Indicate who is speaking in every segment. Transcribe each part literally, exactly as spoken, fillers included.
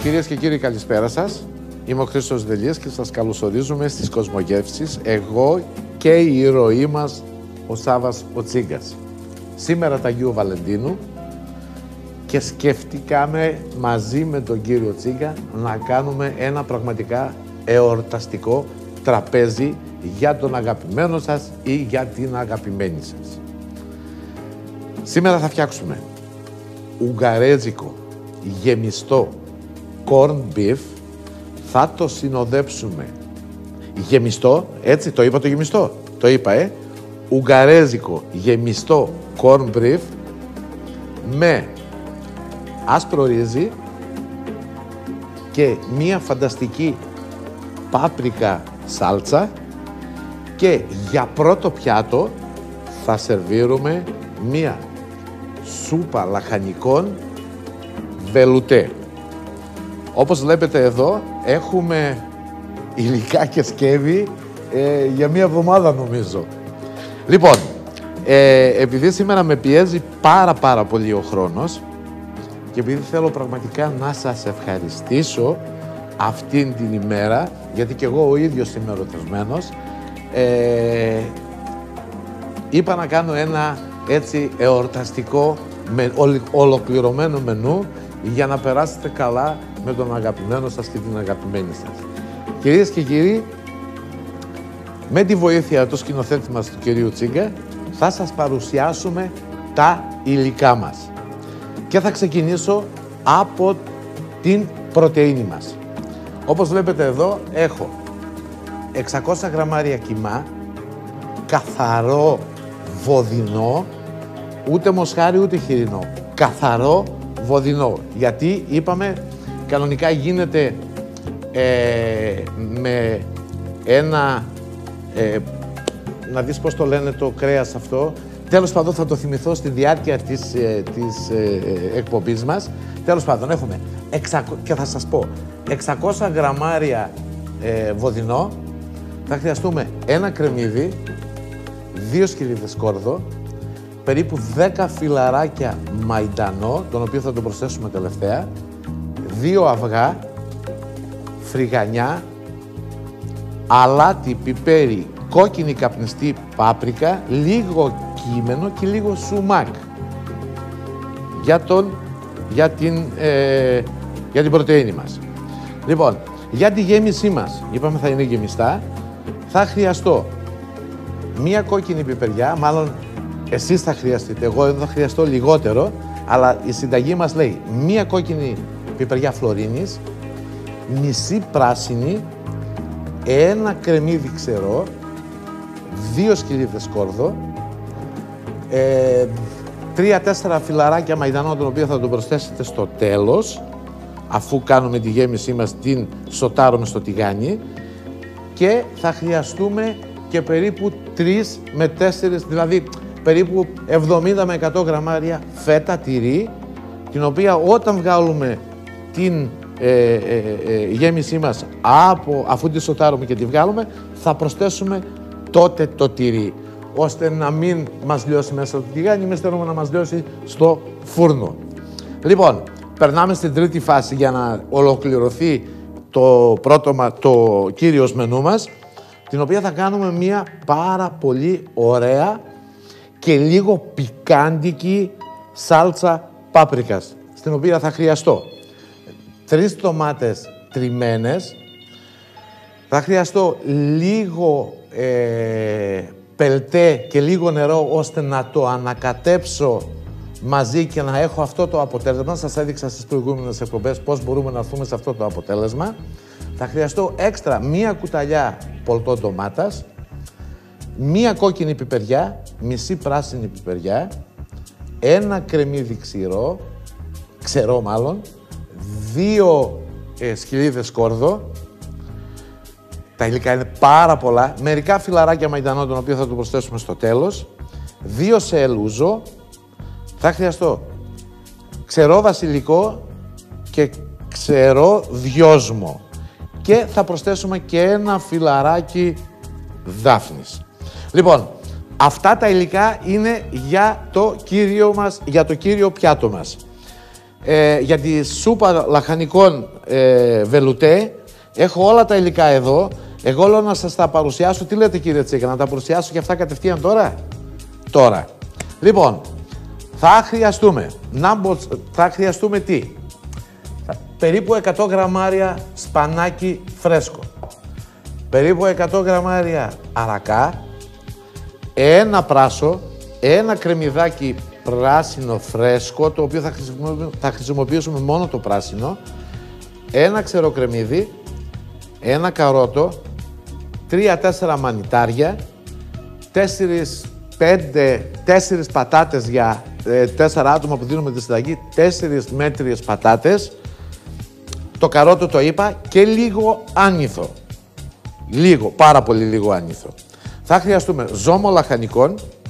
Speaker 1: Κυρίες και κύριοι, καλησπέρα σας. Είμαι ο Χρήστος Δελίας και σας καλωσορίζουμε στις Κοσμογεύσεις, εγώ και η ηρωή μας, ο Σάββας ο Τσίγκας. Σήμερα τα Αγίου Βαλεντίνου και σκεφτήκαμε μαζί με τον κύριο Τσίγκα να κάνουμε ένα πραγματικά εορταστικό τραπέζι για τον αγαπημένο σας ή για την αγαπημένη σας. Σήμερα θα φτιάξουμε ουγγαρέζικο γεμιστό corn beef, θα το συνοδέψουμε γεμιστό, έτσι το είπα το γεμιστό, το είπα ε, ουγγαρέζικο γεμιστό corn beef με άσπρο ρύζι και μία φανταστική πάπρικα σάλτσα και για πρώτο πιάτο θα σερβίρουμε μία σούπα λαχανικών βελουτέ. Όπως βλέπετε εδώ έχουμε υλικά και σκεύη ε, για μία εβδομάδα νομίζω. Λοιπόν, ε, επειδή σήμερα με πιέζει πάρα πάρα πολύ ο χρόνος και επειδή θέλω πραγματικά να σας ευχαριστήσω αυτήν την ημέρα, γιατί και εγώ ο ίδιος είμαι ερωτευμένος, ε, είπα να κάνω ένα έτσι εορταστικό με, ολ, ολοκληρωμένο μενού για να περάσετε καλά με τον αγαπημένο σας και την αγαπημένη σας. Κυρίες και κύριοι, με τη βοήθεια του σκηνοθέτη μας του κυρίου Τσίγκα θα σας παρουσιάσουμε τα υλικά μας. Και θα ξεκινήσω από την πρωτεΐνη μας. Όπως βλέπετε εδώ έχω εξακόσια γραμμάρια κιμά, καθαρό βοδινό, ούτε μοσχάρι ούτε χοιρινό. Καθαρό βοδινό. Γιατί είπαμε κανονικά γίνεται ε, με ένα, ε, να δεις πώς το λένε το κρέας αυτό. Τέλος πάντων θα το θυμηθώ στη διάρκεια της, ε, της ε, εκπομπής μας. Τέλος πάντων έχουμε εξακόσια, και θα σας πω εξακόσια γραμμάρια ε, βοδινό. Θα χρειαστούμε ένα κρεμμύδι, δύο σκυλίδες σκόρδο, περίπου δέκα φυλαράκια μαϊντανό, τον οποίο θα τον προσθέσουμε τελευταία, δύο αυγά, φρυγανιά, αλάτι, πιπέρι, κόκκινη καπνιστή πάπρικα, λίγο κείμενο και λίγο σουμάκ για, τον, για, την, ε, για την πρωτεΐνη μας. Λοιπόν, για τη γέμισή μας, είπαμε θα είναι γεμιστά, θα χρειαστώ μία κόκκινη πιπεριά, μάλλον εσείς θα χρειαστείτε, εγώ εδώ θα χρειαστώ λιγότερο, αλλά η συνταγή μας λέει μία κόκκινη πιπεριά φλωρίνης, μισή πράσινη, ένα κρεμμύδι ξερό, δύο σκυλίδες σκόρδο, ε, τρία-τέσσερα φυλαράκια μαϊντανό, τον οποίο θα τον προσθέσετε στο τέλος, αφού κάνουμε τη γέμισή μας, την σοτάρουμε στο τηγάνι, και θα χρειαστούμε και περίπου τρεις με τέσσερις, δηλαδή περίπου εβδομήντα με εκατό γραμμάρια φέτα τυρί, την οποία όταν βγάλουμε την ε, ε, ε, γέμισή μας, από, αφού τη σοτάρουμε και τη βγάλουμε, θα προσθέσουμε τότε το τυρί, ώστε να μην μας λιώσει μέσα στο τηγάνι, εμείς θέλουμε να μας λιώσει στο φούρνο. Λοιπόν, περνάμε στην τρίτη φάση για να ολοκληρωθεί το πρώτο, το κύριος μενού μας, την οποία θα κάνουμε μια πάρα πολύ ωραία και λίγο πικάντικη σάλτσα πάπρικας, στην οποία θα χρειαστώ τρεις ντομάτες τριμμένες, θα χρειαστώ λίγο ε, πελτέ και λίγο νερό, ώστε να το ανακατέψω μαζί και να έχω αυτό το αποτέλεσμα. Σας έδειξα στις προηγούμενες εκπομπές πώς μπορούμε να έρθουμε σε αυτό το αποτέλεσμα. Θα χρειαστώ έξτρα μία κουταλιά πολτό ντομάτας, μία κόκκινη πιπεριά, μισή πράσινη πιπεριά, ένα κρεμμύδι ξηρό, ξερό μάλλον, δύο ε, σκυλίδες σκόρδο. Τα υλικά είναι πάρα πολλά. Μερικά φυλαράκια μαϊντανό, τον οποίο θα το προσθέσουμε στο τέλος. Δύο σε ελούζο. Θα χρειαστώ ξερό βασιλικό και ξερό δυόσμο. Και θα προσθέσουμε και ένα φυλαράκι δάφνης. Λοιπόν, αυτά τα υλικά είναι για το κύριο μας, για το κύριο πιάτο μας. Ε, για τη σούπα λαχανικών ε, βελουτέ, έχω όλα τα υλικά εδώ. Εγώ λέω να σας τα παρουσιάσω. Τι λέτε κύριε Τσίκα, να τα παρουσιάσω και αυτά κατευθείαν τώρα? Τώρα. Λοιπόν, θα χρειαστούμε, να μπο, θα χρειαστούμε τι? Περίπου εκατό γραμμάρια σπανάκι φρέσκο. Περίπου εκατό γραμμάρια αρακά. Ένα πράσο. Ένα κρεμμυδάκι πράσινο φρέσκο, το οποίο θα χρησιμοποιήσουμε, θα χρησιμοποιήσουμε μόνο το πράσινο. Ένα ξεροκρεμμύδι. Ένα καρότο. Τρία τέσσερα μανιτάρια. Τέσσερις, πέντε, τέσσερις πατάτες για ε, τέσσερα άτομα που δίνουμε τη συνταγή. Τέσσερις μέτριες πατάτες. Το καρότο το είπα και λίγο άνηθο. Λίγο, πάρα πολύ λίγο άνηθο. Θα χρειαστούμε ζώμο λαχανικών,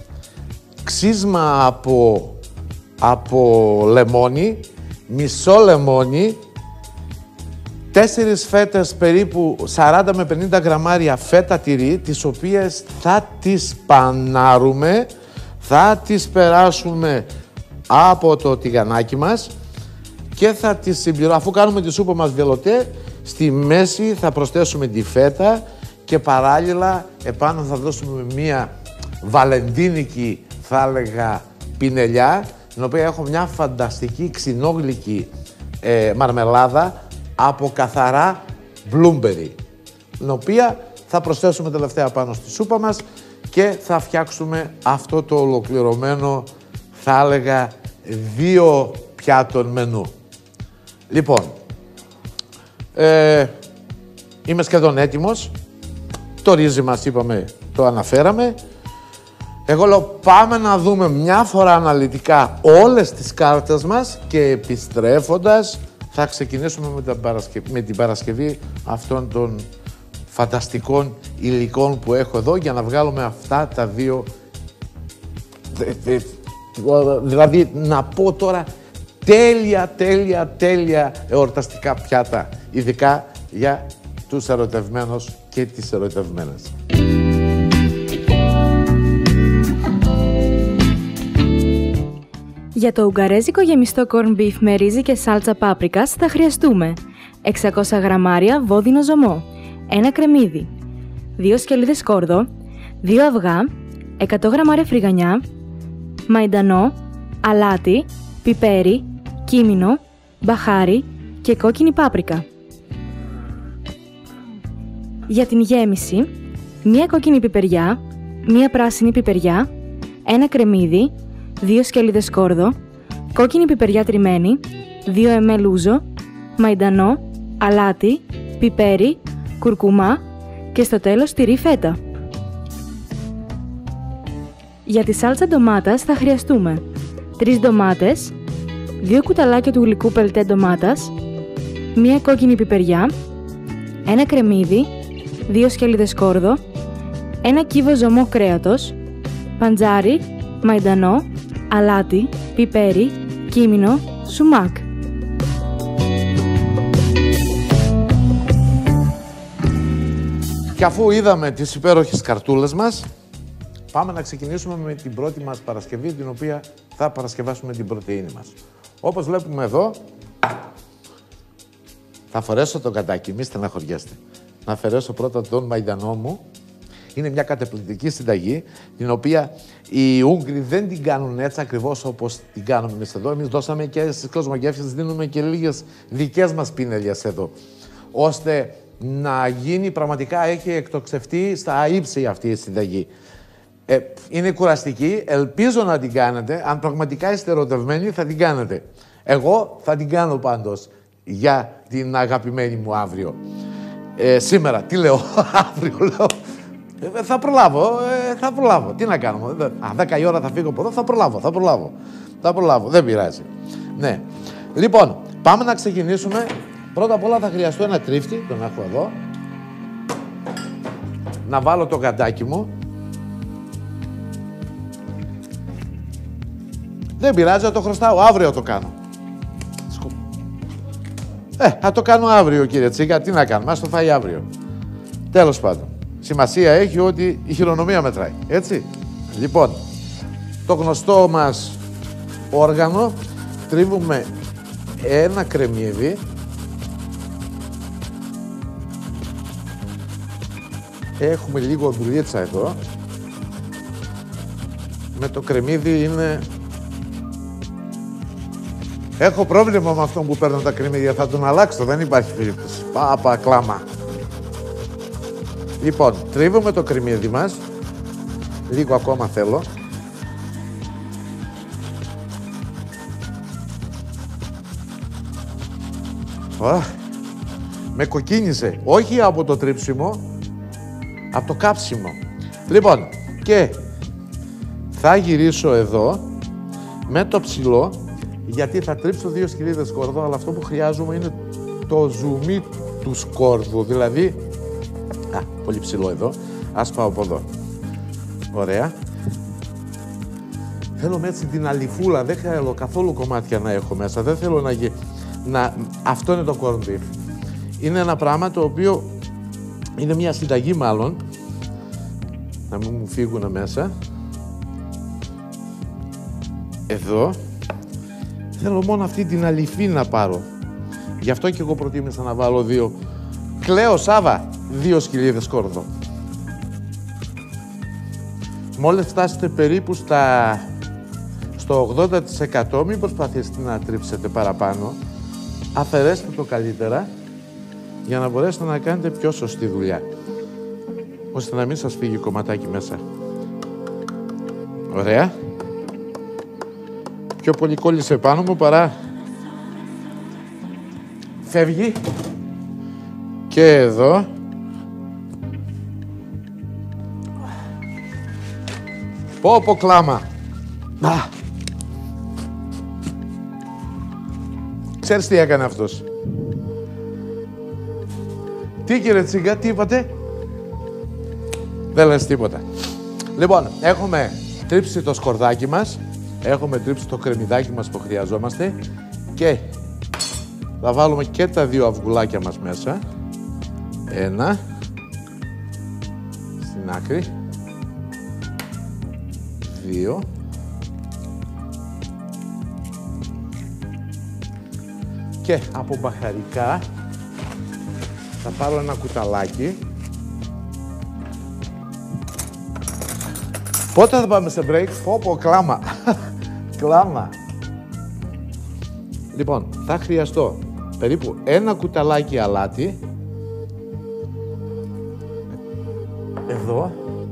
Speaker 1: ξύσμα από, από λεμόνι, μισό λεμόνι, τέσσερις φέτες περίπου σαράντα με πενήντα γραμμάρια φέτα τυρί, τις οποίες θα τις πανάρουμε, θα τις περάσουμε από το τηγανάκι μας και θα τις συμπληρώσουμε. Αφού κάνουμε τη σούπα μας βελουτέ, στη μέση θα προσθέσουμε τη φέτα και παράλληλα επάνω θα δώσουμε μία βαλεντίνικη, θα έλεγα, πινελιά, την οποία έχω μια φανταστική ξινόγλυκη ε, μαρμελάδα από καθαρά μπλούμπερι, την οποία θα προσθέσουμε τελευταία πάνω στη σούπα μας και θα φτιάξουμε αυτό το ολοκληρωμένο, θα έλεγα, δύο πιάτων μενού. Λοιπόν, ε, είμαι σχεδόν έτοιμος. Το ρύζι μας, είπαμε, το αναφέραμε. Εγώ λέω πάμε να δούμε μια φορά αναλυτικά όλες τις κάρτες μας και επιστρέφοντας θα ξεκινήσουμε με, τα παρασκευή, με την παρασκευή αυτών των φανταστικών υλικών που έχω εδώ για να βγάλουμε αυτά τα δύο, δηλαδή να πω τώρα τέλεια, τέλεια, τέλεια εορταστικά πιάτα, ειδικά για τους ερωτευμένους και τις ερωτευμένες.
Speaker 2: Για το ουγγαρέζικο γεμιστό corn beef με ρύζι και σάλτσα πάπρικας θα χρειαστούμε εξακόσια γραμμάρια βόδινο ζωμό, ένα κρεμμύδι, δύο σκελίδες σκόρδο, δύο αυγά, εκατό γραμμάρια φρυγανιά, μαϊντανό, αλάτι, πιπέρι, κίμινο, μπαχάρι και κόκκινη πάπρικα. Για την γέμιση, μία κόκκινη πιπεριά, μία πράσινη πιπεριά, ένα κρεμμύδι, δύο σκελίδες σκόρδο, κόκκινη πιπεριά τριμμένη, δύο εμέλ ούζο, μαϊντανό, αλάτι, πιπέρι, κουρκουμά και στο τέλος τυρί φέτα. Για τη σάλτσα ντομάτας θα χρειαστούμε τρεις ντομάτες, δύο κουταλάκια του γλυκού πελτέ ντομάτας, μία κόκκινη πιπεριά, ένα κρεμμύδι, δύο σκελίδες σκόρδο, ένα κύβο ζωμό κρέατος, παντζάρι, μαϊντανό, αλάτι, πιπέρι, κίμινο, σουμάκ.
Speaker 1: Και αφού είδαμε τις υπέροχες καρτούλες μας, πάμε να ξεκινήσουμε με την πρώτη μας Παρασκευή, την οποία θα παρασκευάσουμε την πρωτεΐνη μας. Όπως βλέπουμε εδώ, θα φορέσω το κατάκι, μη στεναχωριέστε. Να αφαιρέσω πρώτα τον μαϊντανό μου. Είναι μια καταπληκτική συνταγή, την οποία οι Ούγγροι δεν την κάνουν έτσι ακριβώς όπως την κάνουμε εμείς εδώ. Εμείς δώσαμε και στις κοσμογεύσεις, δίνουμε και λίγες δικές μας πίνελιες εδώ, ώστε να γίνει πραγματικά, έχει εκτοξευτεί στα ύψη αυτή η συνταγή. Ε, είναι κουραστική, ελπίζω να την κάνετε. Αν πραγματικά είστε ερωτευμένοι, θα την κάνετε. Εγώ θα την κάνω πάντως για την αγαπημένη μου αύριο. Ε, σήμερα, τι λέω, αύριο λέω. Ε, θα προλάβω, ε, θα προλάβω. Τι να κάνουμε. Α, δέκα η ώρα θα φύγω από εδώ, θα προλάβω, θα προλάβω. Θα προλάβω, δεν πειράζει. Ναι. Λοιπόν, πάμε να ξεκινήσουμε. Πρώτα απ' όλα θα χρειαστώ ένα τρίφτη, τον έχω εδώ. Να βάλω το καντάκι μου. Δεν πειράζει, θα το χρωστάω. Αύριο το κάνω. Ε, θα το κάνω αύριο, κύριε Τσίκα. Τι να κάνουμε, ας το φάει αύριο. Τέλος πάντων. Σημασία έχει ότι η χειρονομία μετράει, έτσι. Λοιπόν, το γνωστό μας όργανο, τρίβουμε ένα κρεμμύδι. Έχουμε λίγο δουλίτσα εδώ. Με το κρεμμύδι είναι... Έχω πρόβλημα με αυτόν που παίρνω τα κρεμμύδια, θα τον αλλάξω, δεν υπάρχει περίπτωση. Πάπα, κλάμα. Λοιπόν, τρίβουμε το κρεμμύδι μας. Λίγο ακόμα θέλω. Oh, με κοκκίνισε. Όχι από το τρίψιμο, από το κάψιμο. Λοιπόν, και θα γυρίσω εδώ με το ψηλό, γιατί θα τρίψω δύο σκυρίδες σκόρδο, αλλά αυτό που χρειάζομαι είναι το ζουμί του σκόρδου. Δηλαδή, α, πολύ ψηλό εδώ. Ας πάω από εδώ. Ωραία. Θέλω με έτσι την αληφούλα, δεν θέλω καθόλου κομμάτια να έχω μέσα. Δεν θέλω να, γι... να... Αυτό είναι το corned beef. Είναι ένα πράγμα το οποίο είναι μια συνταγή μάλλον. Να μην μου φύγουν μέσα. Εδώ. Θέλω μόνο αυτή την αληφή να πάρω. Γι' αυτό και εγώ προτίμησα να βάλω δύο. Κλαίω, Σάβα, δύο σκυλίδες σκόρδο. Μόλις φτάσετε περίπου στα... στο ογδόντα τοις εκατό, μην προσπαθήσετε να τρίψετε παραπάνω. Αφαιρέστε το καλύτερα για να μπορέσετε να κάνετε πιο σωστή δουλειά. Ώστε να μην σας φύγει κομματάκι μέσα. Ωραία. Πιο πολύ κόλλησε πάνω μου παρά φεύγει. Και εδώ. Πω πω κλάμα. Α. Ξέρεις τι έκανε αυτός. Τι κύριε Τσίγκα, τι είπατε. Δεν λες τίποτα. Λοιπόν, έχουμε τρίψει το σκορδάκι μας. Έχουμε τρίψει το κρεμμυδάκι μας που χρειαζόμαστε. Και θα βάλουμε και τα δύο αυγουλάκια μας μέσα. Ένα. Στην άκρη. Δύο. Και από μπαχαρικά θα πάρω ένα κουταλάκι. Πότε θα πάμε σε break, πω πω κλάμα. Κλάμα. Λοιπόν, θα χρειαστώ περίπου ένα κουταλάκι αλάτι. Εδώ.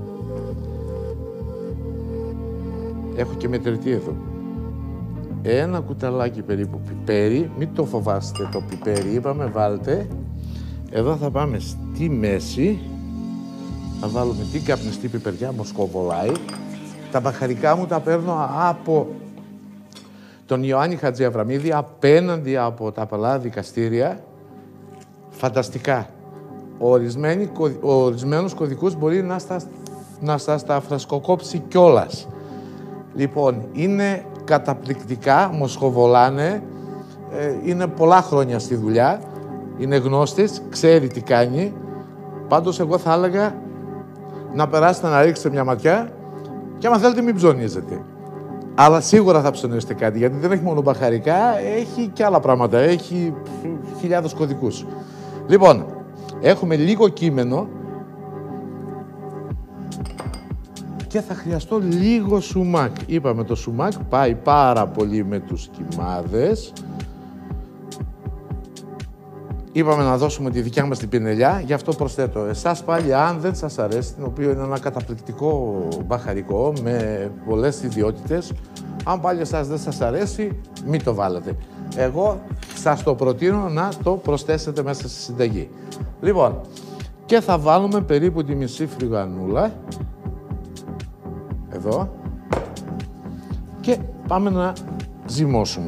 Speaker 1: Έχω και μετρητή εδώ. Ένα κουταλάκι περίπου πιπέρι. Μην το φοβάστε το πιπέρι, είπαμε, βάλτε. Εδώ θα πάμε στη μέση. Θα βάλουμε την καπνιστή πιπεριά, μοσκοβολάι. Τα μπαχαρικά μου τα παίρνω από τον Ιωάννη Χατζιαβραμίδη, απέναντι από τα παλά δικαστήρια. Φανταστικά. Ορισμένοι, ορισμένους κωδικούς μπορεί να σας, να σας τα φρασκοκόψει κιόλας. Λοιπόν, είναι καταπληκτικά, μοσχοβολάνε, ε, είναι πολλά χρόνια στη δουλειά, είναι γνώστης, ξέρει τι κάνει. Πάντως εγώ θα έλεγα να περάσετε να ρίξετε μια ματιά και άμα θέλετε μην ψωνίζετε. Αλλά σίγουρα θα ψωνίσετε κάτι, γιατί δεν έχει μόνο μπαχαρικά, έχει και άλλα πράγματα, έχει χιλιάδες κωδικούς. Λοιπόν, έχουμε λίγο κείμενο και θα χρειαστώ λίγο σουμάκ. Είπαμε το σουμάκ πάει πάρα πολύ με τους κιμάδες. Είπαμε να δώσουμε τη δικιά μας την πινελιά, γι' αυτό προσθέτω. Εσάς πάλι, αν δεν σας αρέσει, το οποίο είναι ένα καταπληκτικό μπαχαρικό με πολλές ιδιότητες, αν πάλι εσάς δεν σας αρέσει, μην το βάλετε. Εγώ σας το προτείνω να το προσθέσετε μέσα στη συνταγή. Λοιπόν, και θα βάλουμε περίπου τη μισή φρυγανούλα. Εδώ. Και πάμε να ζυμώσουμε.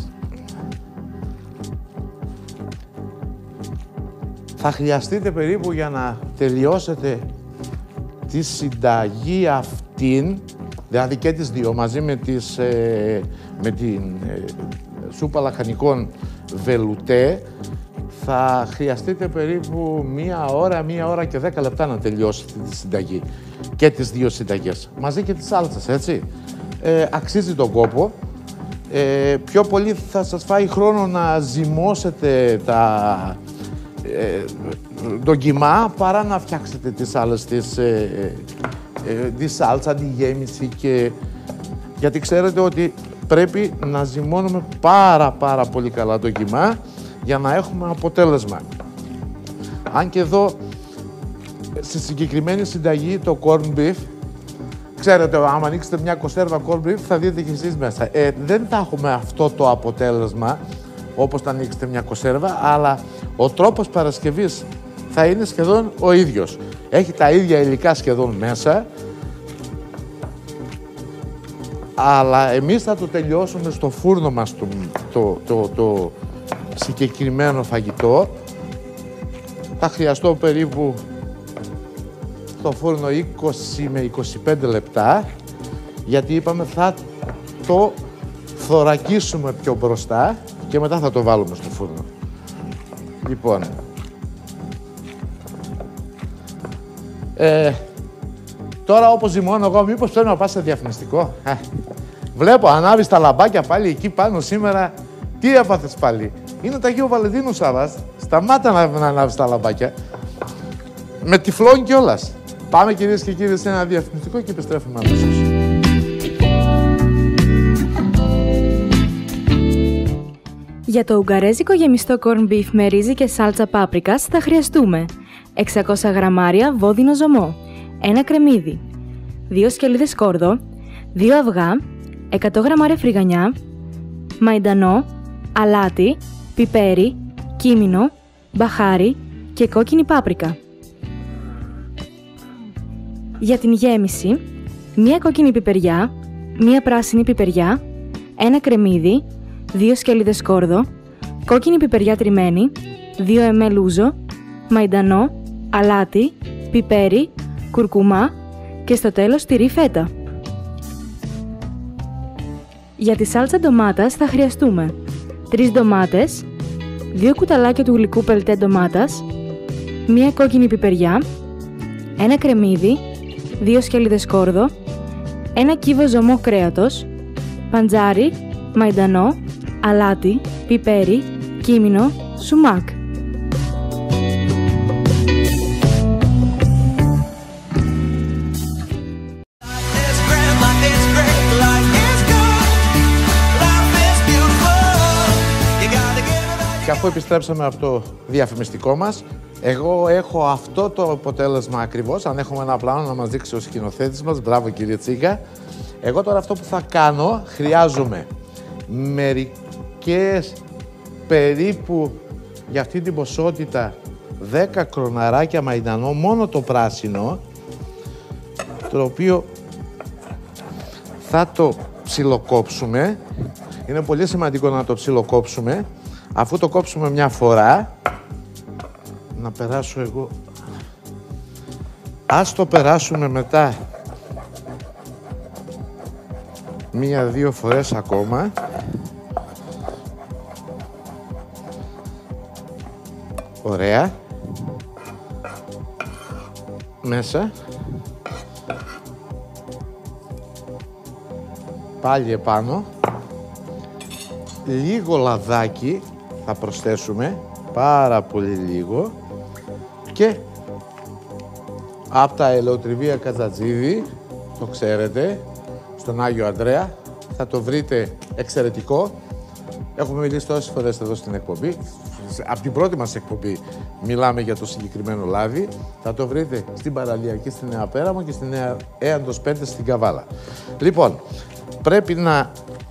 Speaker 1: Θα χρειαστείτε περίπου για να τελειώσετε τη συνταγή αυτήν, δηλαδή και τις δύο, μαζί με, τις, ε, με την ε, σούπα λαχανικών βελουτέ, θα χρειαστείτε περίπου μία ώρα, μία ώρα και δέκα λεπτά να τελειώσετε τη συνταγή. Και τις δύο συνταγές, μαζί και τις σάλτσες, έτσι. Ε, αξίζει τον κόπο. ε, πιο πολύ θα σας φάει χρόνο να ζυμώσετε τα ε, ντοκιμά παρά να φτιάξετε τις άλλες, τις, ε, ε, τη σάλτσα, τη γέμιση και... Γιατί ξέρετε ότι πρέπει να ζυμώνουμε πάρα πάρα πολύ καλά ντοκιμά για να έχουμε αποτέλεσμα. Αν και εδώ, στη συγκεκριμένη συνταγή, το corn beef, ξέρετε, άμα ανοίξετε μια κονσέρβα corn beef, θα δείτε και εσείς μέσα. Ε, δεν θα έχουμε αυτό το αποτέλεσμα, όπως θα ανοίξετε μια κονσέρβα, αλλά ο τρόπος παρασκευής θα είναι σχεδόν ο ίδιος. Έχει τα ίδια υλικά σχεδόν μέσα, αλλά εμείς θα το τελειώσουμε στο φούρνο μας το, το, το, το συγκεκριμένο φαγητό. Θα χρειαστώ περίπου στο φούρνο είκοσι με είκοσι πέντε λεπτά, γιατί είπαμε θα το θωρακίσουμε πιο μπροστά και μετά θα το βάλουμε στο φούρνο. Λοιπόν, ε, τώρα όπως ζυμώνω εγώ, μήπως πρέπει να πας σε διαφημιστικό. Βλέπω, ανάβεις τα λαμπάκια πάλι εκεί πάνω σήμερα. Τι έπαθες πάλι? Είναι το Αγίου Βαλεντίνου Σάββας. Σταμάτα να, να ανάβεις τα λαμπάκια. Με τυφλώνει κιόλας. Πάμε κυρίες και κύριοι σε ένα διαφημιστικό και επιστρέφουμε αμέσως.
Speaker 2: Για το ουγγαρέζικο γεμιστό corn beef με ρύζι και σάλτσα πάπρικας θα χρειαστούμε εξακόσια γραμμάρια βόδινο ζωμό, ένα κρεμμύδι, δύο σκελίδες σκόρδο, δύο αυγά, εκατό γραμμάρια φρυγανιά, μαϊντανό, αλάτι, πιπέρι, κίμινο, μπαχάρι και κόκκινη πάπρικα. Για την γέμιση, μία κόκκινη πιπεριά, μία πράσινη πιπεριά, ένα κρεμμύδι, δύο σκελίδες σκόρδο, κόκκινη πιπεριά τριμμένη, δύο εμέλ ούζο, μαϊντανό, αλάτι, πιπέρι, κουρκουμά και στο τέλος τυρί φέτα. Για τη σάλτσα ντομάτας θα χρειαστούμε τρεις ντομάτες, δύο κουταλάκια του γλυκού πελτέ ντομάτας, μία κόκκινη πιπεριά, ένα κρεμμύδι, δύο σκελίδες σκόρδο, ένα κύβο ζωμό κρέατος, παντζάρι, μαϊντανό, αλάτι, πιπέρι, κίμινο, σουμάκ.
Speaker 1: Και αφού επιστρέψαμε από το διαφημιστικό μας, εγώ έχω αυτό το αποτέλεσμα ακριβώς. Αν έχουμε ένα πλάνο να μας δείξει ο σκηνοθέτης μας, μπράβο κύριε Τσίγκα. Εγώ τώρα αυτό που θα κάνω, χρειάζομαι μερικές περίπου για αυτή την ποσότητα δέκα κροναράκια μαϊντανό, μόνο το πράσινο, το οποίο θα το ψιλοκόψουμε. Είναι πολύ σημαντικό να το ψιλοκόψουμε. Αφού το κόψουμε μια φορά, να περάσω εγώ, ας το περάσουμε μετά μία-δύο φορές ακόμα. Ωραία. Μέσα. Πάλι επάνω. Λίγο λαδάκι θα προσθέσουμε, πάρα πολύ λίγο, και από τα ελαιοτριβία Κατζατζίδη, το ξέρετε, στον Άγιο Ανδρέα, θα το βρείτε εξαιρετικό. Έχουμε μιλήσει τόσες φορές εδώ στην εκπομπή. Από την πρώτη μας εκπομπή μιλάμε για το συγκεκριμένο λάδι. Θα το βρείτε στην Παραλιακή, στην Νέα Πέραμο και στην Νέα Έαντος πέντε στην Καβάλα. Λοιπόν, πρέπει να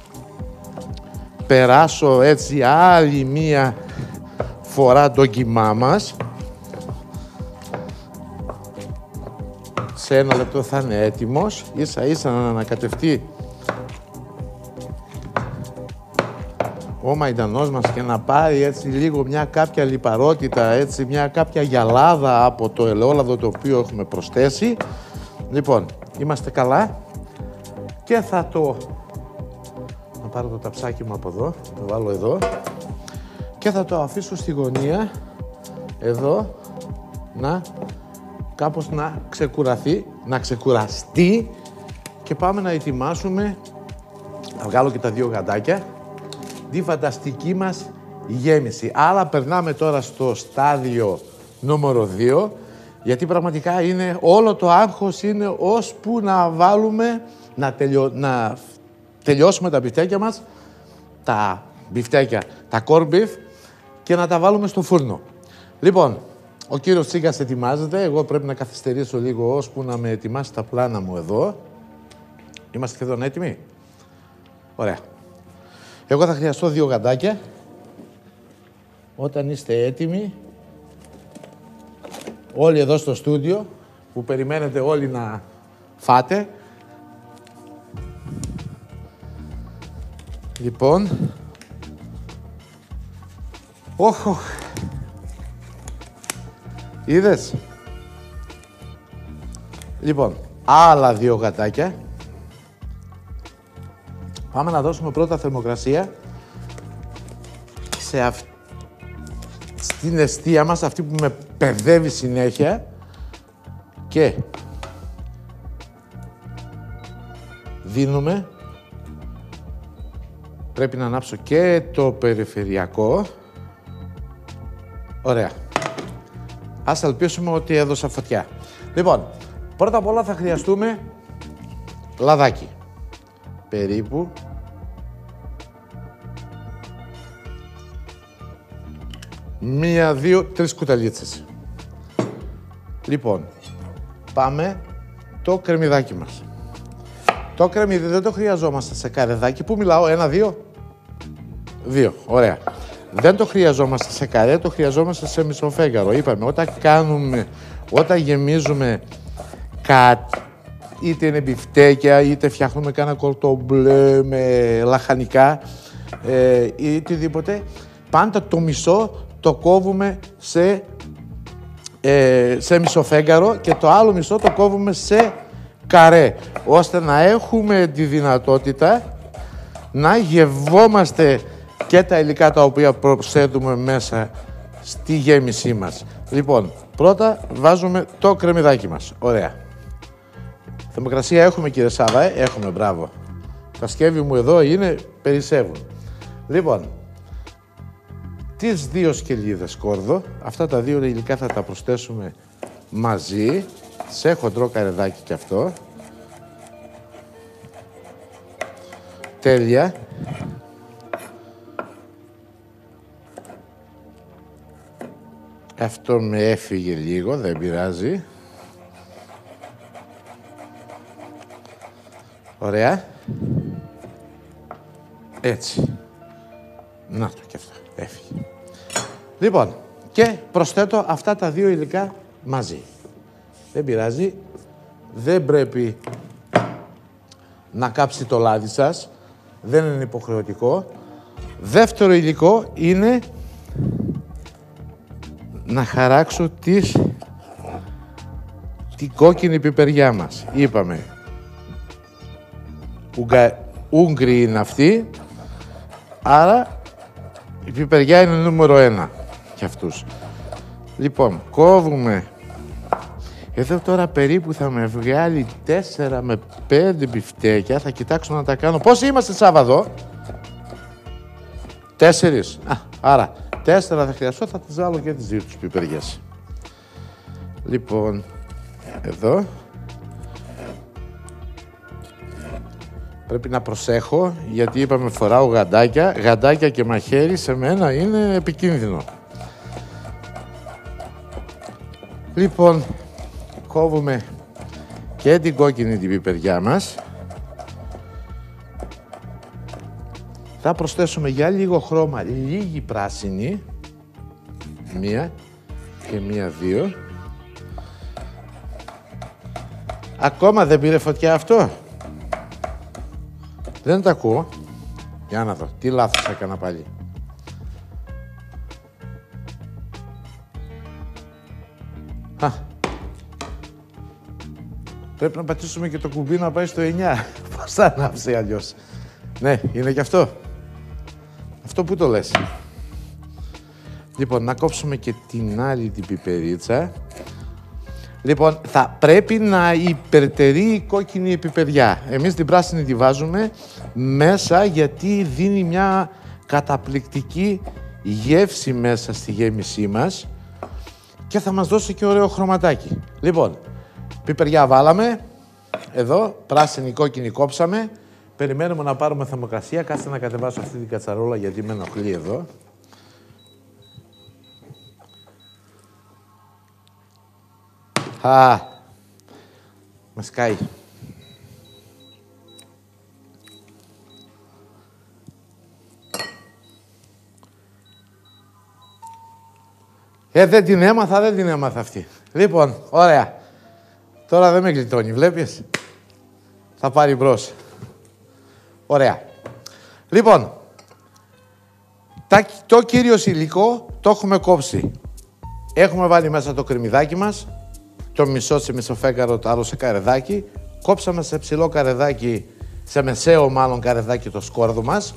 Speaker 1: περάσω έτσι άλλη μία φορά το κιμά μας. Σε ένα λεπτό θα είναι έτοιμος. Ίσα ίσα να ανακατευτεί ο μαϊντανός μας και να πάρει έτσι λίγο μια κάποια λιπαρότητα, έτσι μια κάποια γυαλάδα από το ελαιόλαδο το οποίο έχουμε προσθέσει. Λοιπόν, είμαστε καλά και θα το... Να πάρω το ταψάκι μου από εδώ, το βάλω εδώ και θα το αφήσω στη γωνία εδώ να κάπως να ξεκουραθεί, να ξεκουραστεί και πάμε να ετοιμάσουμε Θα βγάλω και τα δύο γαντάκια. Τη φανταστική μας γέμιση. Άρα περνάμε τώρα στο στάδιο νούμερο δύο, γιατί πραγματικά είναι, όλο το άγχος είναι ώσπου να βάλουμε, να, τελειω, να τελειώσουμε τα μπιφτέκια μας, τα μπιφτέκια, τα corned beef, και να τα βάλουμε στο φούρνο. Λοιπόν, ο κύριος Τσίγκας ετοιμάζεται, εγώ πρέπει να καθυστερήσω λίγο ώσπου να με ετοιμάσει τα πλάνα μου εδώ. Είμαστε σχεδόν έτοιμοι. Ωραία. Εγώ θα χρειαστώ δύο γαντάκια. Όταν είστε έτοιμοι, όλοι εδώ στο στούντιο, που περιμένετε όλοι να φάτε. Λοιπόν, όχ, όχ. Είδες. Λοιπόν, άλλα δύο γατάκια. Πάμε να δώσουμε πρώτα θερμοκρασία σε αυ... στην εστία μας, αυτή που με παιδεύει συνέχεια, και δίνουμε, πρέπει να ανάψω και το περιφερειακό. Ωραία. Ας ελπίσουμε ότι έδωσα φωτιά. Λοιπόν, πρώτα απ' όλα θα χρειαστούμε λαδάκι. Περίπου μία, δύο, τρεις κουταλίτσες. Λοιπόν, πάμε το κρεμμυδάκι μας. Το κρεμμύδι δεν το χρειαζόμαστε σε καρεδάκι. Πού μιλάω, ένα, δύο. Δύο, ωραία. Δεν το χρειαζόμαστε σε καρέ, το χρειαζόμαστε σε μισοφέγγαρο. Είπαμε, όταν κάνουμε, όταν γεμίζουμε κάτι, είτε είναι μπιφτέκια, είτε φτιάχνουμε κάνα κορτομπλέ με λαχανικά, ε, ή οτιδήποτε, πάντα το μισό το κόβουμε σε, ε, σε μισοφέγγαρο και το άλλο μισό το κόβουμε σε καρέ, ώστε να έχουμε τη δυνατότητα να γευόμαστε και τα υλικά τα οποία προσθέτουμε μέσα στη γέμισή μας. Λοιπόν, πρώτα βάζουμε το κρεμμυδάκι μας. Ωραία. Θερμοκρασία έχουμε, κύριε Σάβα, ε? Έχουμε, μπράβο. Τα σκεύη μου εδώ είναι, περισσεύουν. Λοιπόν, τις δύο σκελίδες κόρδο, αυτά τα δύο υλικά θα τα προσθέσουμε μαζί, σε χοντρό καρεδάκι κι αυτό. Τέλεια. Αυτό με έφυγε λίγο, δεν πειράζει. Ωραία. Έτσι. Να το και αυτό. Έφυγε. Λοιπόν, και προσθέτω αυτά τα δύο υλικά μαζί. Δεν πειράζει. Δεν πρέπει να κάψει το λάδι σας. Δεν είναι υποχρεωτικό. Δεύτερο υλικό είναι να χαράξω τις... την κόκκινη πιπεριά μας. Είπαμε, Ουγγα... Ούγγροι είναι αυτοί, άρα η πιπεριά είναι νούμερο ένα για αυτούς. Λοιπόν, κόβουμε. Εδώ τώρα περίπου θα με βγάλει τέσσερα με πέντε μπιφτέκια. Θα κοιτάξω να τα κάνω. Πόσοι είμαστε Σάββατο? Τέσσερις. Α, άρα τέσσερα θα χρειαστώ, θα τις βάλω και τις δύο τους πιπεριές. Λοιπόν, εδώ. Πρέπει να προσέχω, γιατί είπαμε φοράω γαντάκια. Γαντάκια και μαχαίρι σε μένα είναι επικίνδυνο. Λοιπόν, κόβουμε και την κόκκινη την πιπεριά μας. Θα προσθέσουμε για λίγο χρώμα λίγη πράσινη. Μία και μία, δύο. Ακόμα δεν πήρε φωτιά αυτό? Δεν τα ακούω. Για να δω. Τι λάθος έκανα πάλι. Α. Πρέπει να πατήσουμε και το κουμπί να πάει στο εννιά. Πώς θα ανάψει αλλιώς? Ναι, είναι και αυτό. Αυτό που το λες. Λοιπόν, να κόψουμε και την άλλη την πιπερίτσα. Λοιπόν, θα πρέπει να υπερτερεί η κόκκινη πιπεριά. Εμείς την πράσινη τη βάζουμε μέσα γιατί δίνει μια καταπληκτική γεύση μέσα στη γέμισή μας και θα μας δώσει και ωραίο χρωματάκι. Λοιπόν, πιπεριά βάλαμε, εδώ, πράσινη κόκκινη κόψαμε, περιμένουμε να πάρουμε θερμοκρασία, κάτσε να κατεβάσω αυτή την κατσαρόλα γιατί με ενοχλεί εδώ. Α, με σκάει. Ε, δεν την έμαθα, δεν την έμαθα αυτή. Λοιπόν, ωραία. Τώρα δεν με γλιτώνει, βλέπεις. Θα πάρει μπρος. Ωραία. Λοιπόν, το κύριο υλικό το έχουμε κόψει. Έχουμε βάλει μέσα το κρεμμυδάκι μας, το μισό σε μισοφέγγαρο, το άλλο σε καρεδάκι. Κόψαμε σε ψηλό καρεδάκι, σε μεσαίο μάλλον καρεδάκι το σκόρδο μας.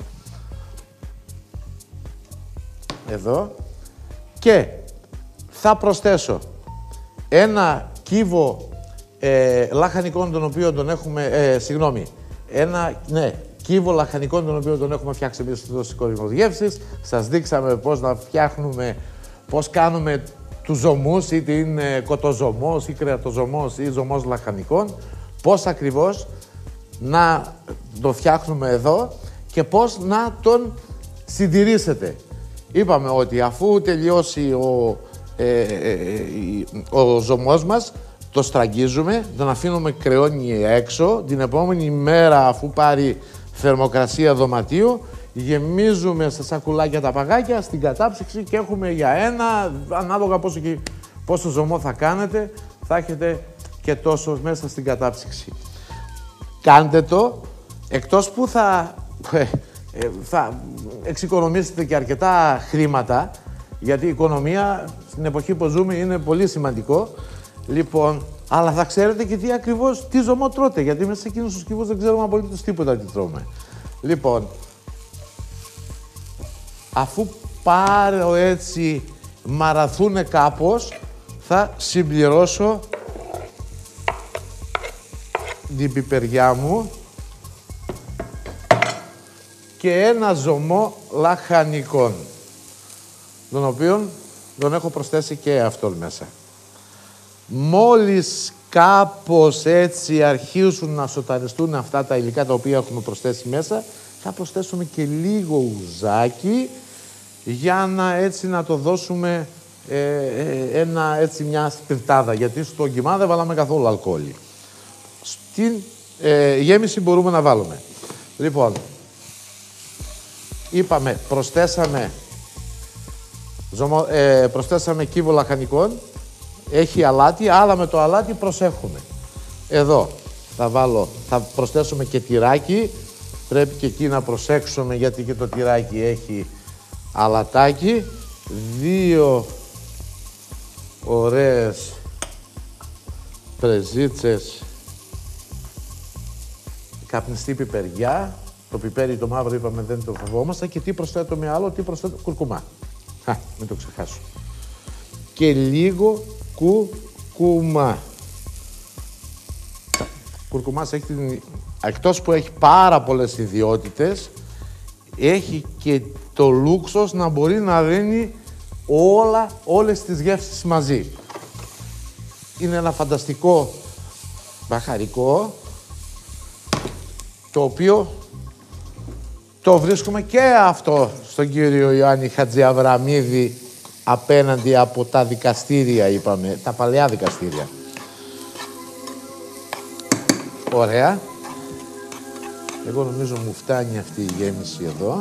Speaker 1: Εδώ. Και θα προσθέσω ένα κύβο ε, λαχανικών τον οποίο τον έχουμε, ε, συγγνώμη, ένα, ναι, κύβο λαχανικών τον οποίο τον έχουμε φτιάξει εμείς στους κορισμούς γεύσης. Σας δείξαμε πώς να φτιάχνουμε, πώς κάνουμε τους ζωμούς, είτε είναι κοτοζωμός ή κρεατοζωμός ή ζωμός λαχανικών, πώς ακριβώς να το φτιάχνουμε εδώ και πώς να τον συντηρήσετε. Είπαμε ότι αφού τελειώσει ο, ε, ε, ε, ο ζωμός μας, το στραγγίζουμε, τον αφήνουμε κρεώνει έξω, την επόμενη μέρα αφού πάρει θερμοκρασία δωματίου, γεμίζουμε στα σακουλάκια τα παγάκια στην κατάψυξη και έχουμε για ένα, ανάλογα πόσο, πόσο ζωμό θα κάνετε, θα έχετε και τόσο μέσα στην κατάψυξη. Κάντε το, εκτός που θα, θα εξοικονομήσετε και αρκετά χρήματα, γιατί η οικονομία στην εποχή που ζούμε είναι πολύ σημαντικό. Λοιπόν, αλλά θα ξέρετε και τι ακριβώς, τι ζωμό τρώτε, γιατί μέσα σε εκείνους τους κύβους δεν ξέρουμε απολύτως τίποτα τι τρώμε. Λοιπόν, αφού πάρω έτσι μαραθούνε κάπως, θα συμπληρώσω την πιπεριά μου και ένα ζωμό λαχανικών, τον οποίον τον έχω προσθέσει και αυτόν μέσα. Μόλις κάπως έτσι αρχίσουν να σοταριστούν αυτά τα υλικά τα οποία έχουμε προσθέσει μέσα, θα προσθέσουμε και λίγο ουζάκι για να έτσι να το δώσουμε ε, ε, ένα, έτσι μια σπιρτάδα, γιατί στο γκιμά δεν βάλαμε καθόλου αλκοόλι. Στην ε, γέμιση μπορούμε να βάλουμε. Λοιπόν, είπαμε, προσθέσαμε, ζωμο, ε, προσθέσαμε κύβο λαχανικών, έχει αλάτι, αλλά με το αλάτι προσέχουμε. Εδώ θα βάλω, θα προσθέσουμε και τυράκι, πρέπει και εκεί να προσέξουμε γιατί και το τυράκι έχει αλατάκι, δύο ωραίες πρεζίτσες καπνιστή πιπεριά, το πιπέρι το μαύρο είπαμε δεν το φοβόμαστε και τι προσθέτουμε άλλο, τι προσθέτω, κουρκουμά. Α, μην το ξεχάσω. Και λίγο κουρκουμά. Κουρκουμάς έχει την... εκτός που έχει πάρα πολλές ιδιότητες, έχει και το λούξος να μπορεί να δίνει όλα, όλες τις γεύσεις μαζί. Είναι ένα φανταστικό μπαχαρικό, το οποίο το βρίσκουμε και αυτό στον κύριο Ιωάννη Χατζιαβραμίδη απέναντι από τα δικαστήρια, είπαμε, τα παλαιά δικαστήρια. Ωραία. Εγώ νομίζω μου φτάνει αυτή η γέμιση εδώ.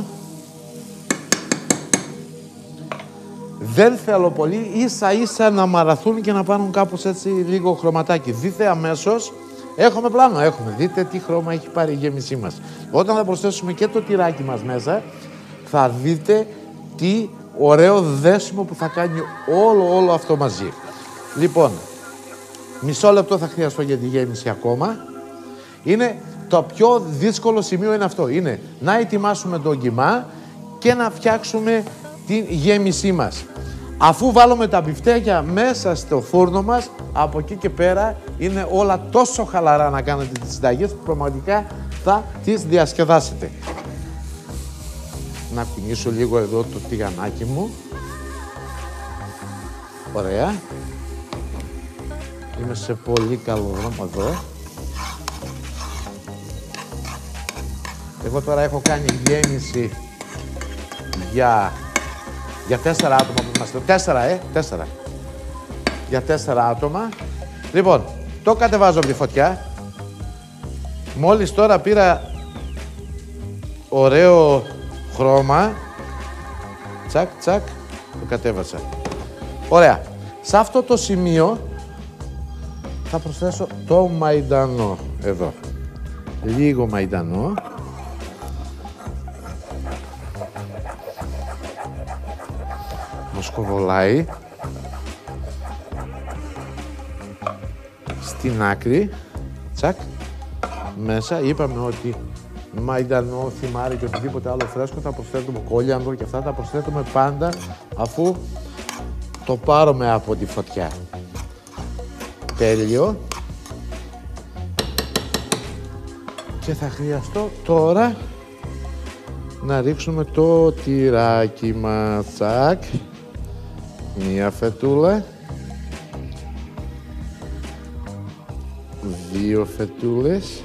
Speaker 1: Δεν θέλω πολύ, ίσα ίσα να μαραθούν και να πάρουν κάπως έτσι λίγο χρωματάκι. Δείτε αμέσως, έχουμε πλάνο, έχουμε. Δείτε τι χρώμα έχει πάρει η γέμισή μας. Όταν θα προσθέσουμε και το τυράκι μας μέσα, θα δείτε τι ωραίο δέσιμο που θα κάνει όλο, όλο αυτό μαζί. Λοιπόν, μισό λεπτό θα χρειαστώ για τη γέμιση ακόμα. Είναι το πιο δύσκολο σημείο είναι αυτό. Είναι να ετοιμάσουμε το γκιμά και να φτιάξουμε την γέμισή μας. Αφού βάλουμε τα μπιφτέκια μέσα στο φούρνο μας, από εκεί και πέρα είναι όλα τόσο χαλαρά να κάνετε τις συνταγές που πραγματικά θα τις διασκεδάσετε. Να κουνήσω λίγο εδώ το τηγανάκι μου. Ωραία. Είμαι σε πολύ καλό δρόμο εδώ. Εγώ τώρα έχω κάνει γέμιση για, για τέσσερα άτομα που είμαστε. Τέσσερα, ε, τέσσερα. Για τέσσερα άτομα. Λοιπόν, το κατεβάζω από τη φωτιά. Μόλις τώρα πήρα ωραίο χρώμα. Τσακ, τσακ, το κατέβασα. Ωραία. Σε αυτό το σημείο θα προσθέσω το μαϊντανό εδώ. Λίγο μαϊντανό. Μοσκοβολάει. Στην άκρη. Τσακ. Μέσα είπαμε ότι μαϊντανό, θυμάρι και οτιδήποτε άλλο φρέσκο θα προσθέτουμε, κόλιανδρο και αυτά τα προσθέτουμε πάντα αφού το πάρουμε από τη φωτιά. Τέλειο. Και θα χρειαστώ τώρα να ρίξουμε το τυράκι μας. Τσακ. Μία φετούλα. Δύο φετούλες.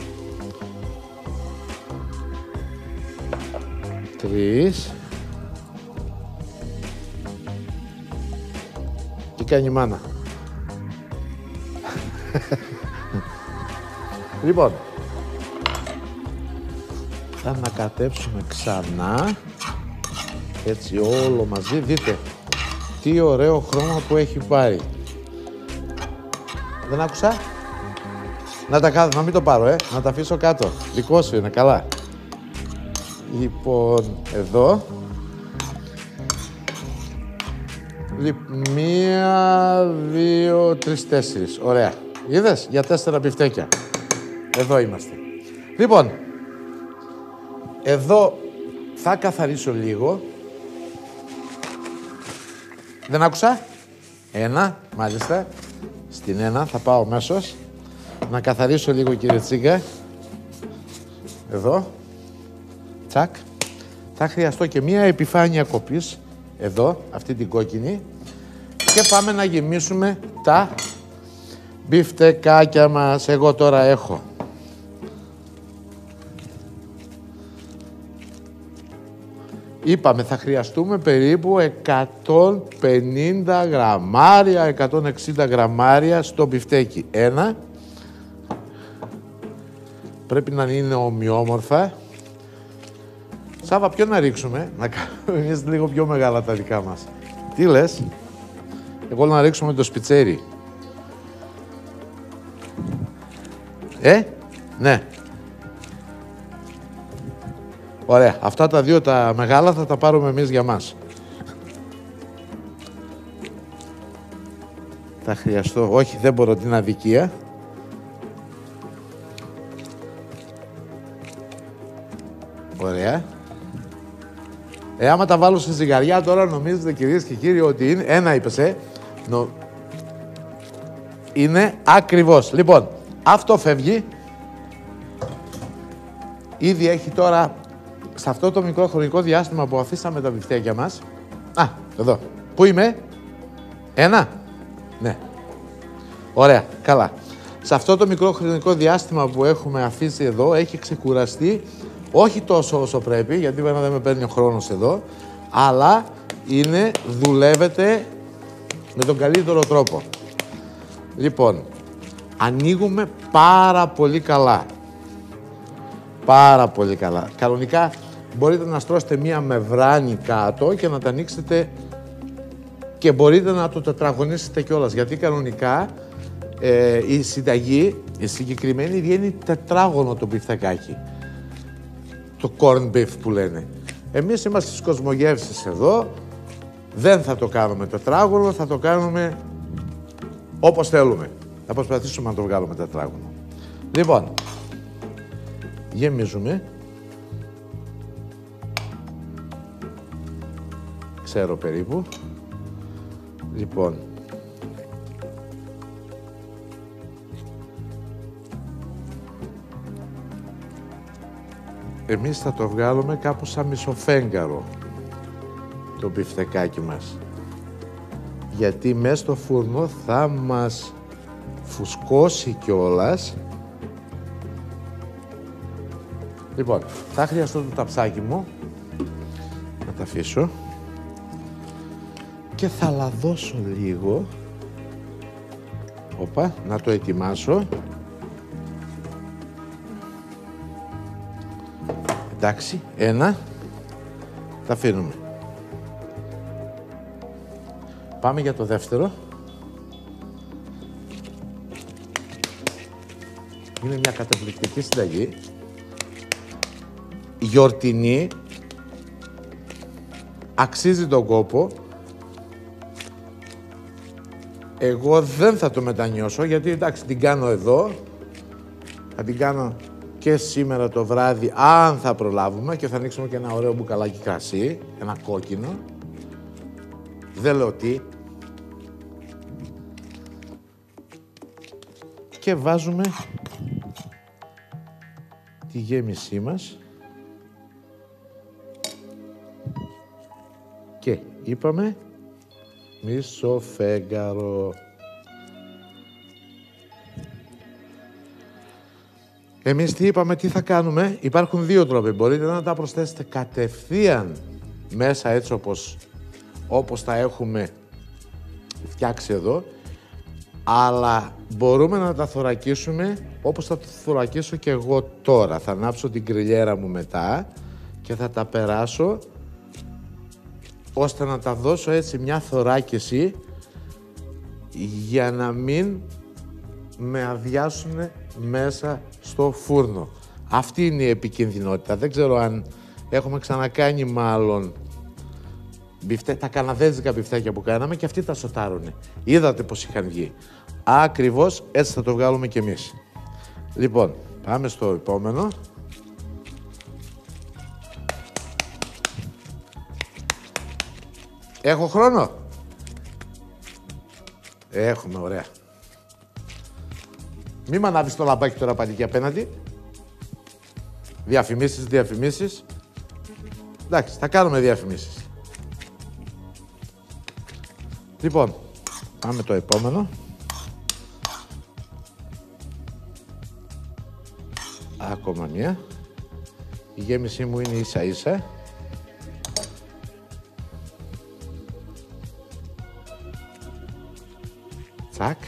Speaker 1: Τρεις. Τι κάνει η μάνα. Λοιπόν, θα ανακατέψουμε ξανά, έτσι όλο μαζί. Δείτε τι ωραίο χρώμα που έχει πάρει. Δεν άκουσα. Να τα κάτω, να μην το πάρω, ε. Να τα αφήσω κάτω. Δικό σου είναι, καλά. Λοιπόν, εδώ. Μία, δύο, τρεις, τέσσερις. Ωραία. Είδες, για τέσσερα μπιφτέκια. Εδώ είμαστε. Λοιπόν, εδώ θα καθαρίσω λίγο. Δεν άκουσα. Ένα, μάλιστα. Στην ένα θα πάω αμέσως. Να καθαρίσω λίγο, κύριε Τσίγκα. Εδώ. Τσακ. Θα χρειαστώ και μία επιφάνεια κοπής. Εδώ, αυτή την κόκκινη. Και πάμε να γεμίσουμε τα μπιφτεκάκια μας. Εγώ τώρα έχω είπαμε θα χρειαστούμε περίπου εκατόν πενήντα γραμμάρια, εκατόν εξήντα γραμμάρια στο μπιφτέκι. Ένα. Πρέπει να είναι ομοιόμορφα. Σάβα, ποιο να ρίξουμε, να κάνουμε εμείς λίγο πιο μεγάλα τα δικά μας. Τι λες? Εγώ να ρίξουμε το σπιτσέρι. Ε, ναι. Ωραία. Αυτά τα δύο τα μεγάλα θα τα πάρουμε εμείς για μας. Θα χρειαστώ, όχι δεν μπορώ την αδικία. Ωραία. Ε, άμα τα βάλω στη ζυγαριά τώρα νομίζετε κυρίες και κύριοι ότι είναι, ένα είπες, ε. Νο... Είναι ακριβώς. Λοιπόν, αυτό φεύγει. Ήδη έχει τώρα, σε αυτό το μικρό χρονικό διάστημα που αφήσαμε τα μπιφτέκια μας. Α, εδώ. Πού είμαι? Ένα. Ναι. Ωραία, καλά. Σε αυτό το μικρό χρονικό διάστημα που έχουμε αφήσει εδώ, έχει ξεκουραστεί, όχι τόσο όσο πρέπει, γιατί βέβαια δεν με παίρνει ο χρόνος εδώ, αλλά είναι, δουλεύεται με τον καλύτερο τρόπο. Λοιπόν, ανοίγουμε πάρα πολύ καλά. Πάρα πολύ καλά. Κανονικά μπορείτε να στρώσετε μία μεμβράνη κάτω και να τα ανοίξετε και μπορείτε να το τετραγωνίσετε κιόλας. Γιατί κανονικά ε, η συνταγή, η συγκεκριμένη, βγαίνει τετράγωνο το μπιφτεκάκι. Το corn beef που λένε. Εμείς είμαστε στις κοσμογεύσεις εδώ. Δεν θα το κάνουμε τετράγωνο, θα το κάνουμε όπως θέλουμε. Θα προσπαθήσουμε να το βγάλουμε τετράγωνο. Λοιπόν, γεμίζουμε. Ξέρω περίπου. Λοιπόν. εμείς θα το βγάλουμε κάπως σαν μισοφέγγαρο το μπιφτεκάκι μας. Γιατί μέσα στο φούρνο θα μας φουσκώσει κιόλας. Λοιπόν, θα χρειαστώ το ταψάκι μου. Να τα αφήσω. Και θα λαδώσω λίγο. Όπα, να το ετοιμάσω. Εντάξει, ένα. Τα αφήνουμε. Πάμε για το δεύτερο. Είναι μια καταπληκτική συνταγή. Γιορτινή. Αξίζει τον κόπο. Εγώ δεν θα το μετανιώσω, γιατί εντάξει την κάνω εδώ. Θα την κάνω και σήμερα το βράδυ, αν θα προλάβουμε, και θα ανοίξουμε και ένα ωραίο μπουκαλάκι κρασί, ένα κόκκινο. Δεν λέω τι. Και βάζουμε τη γέμισή μας. Και είπαμε μισοφέγγαρο. Εμείς τι είπαμε, τι θα κάνουμε. Υπάρχουν δύο τρόποι. Μπορείτε να τα προσθέσετε κατευθείαν μέσα έτσι όπως, όπως τα έχουμε φτιάξει εδώ. Αλλά μπορούμε να τα θωρακίσουμε όπως θα το θωρακίσω και εγώ τώρα. Θα ανάψω την γκριλιέρα μου μετά και θα τα περάσω ώστε να τα δώσω έτσι μια θωράκιση για να μην με αδειάσουν μέσα στο φούρνο. Αυτή είναι η επικινδυνότητα. Δεν ξέρω αν έχουμε ξανακάνει μάλλον μπιφτέ, τα καναδέζικα μπιφτέκια που κάναμε και αυτοί τα σοτάρουνε. Είδατε πως είχαν βγει. Ακριβώς έτσι θα το βγάλουμε κι εμείς. Λοιπόν, πάμε στο επόμενο. Έχω χρόνο. Έχουμε, ωραία. Μη μ' ανάβεις το λαμπάκι τώρα πάλι και απέναντι. Διαφημίσεις, διαφημίσεις. Εντάξει, θα κάνουμε διαφημίσεις. Λοιπόν, πάμε το επόμενο. Ακόμα μία. Η γέμισή μου είναι ίσα ίσα. Τσακ.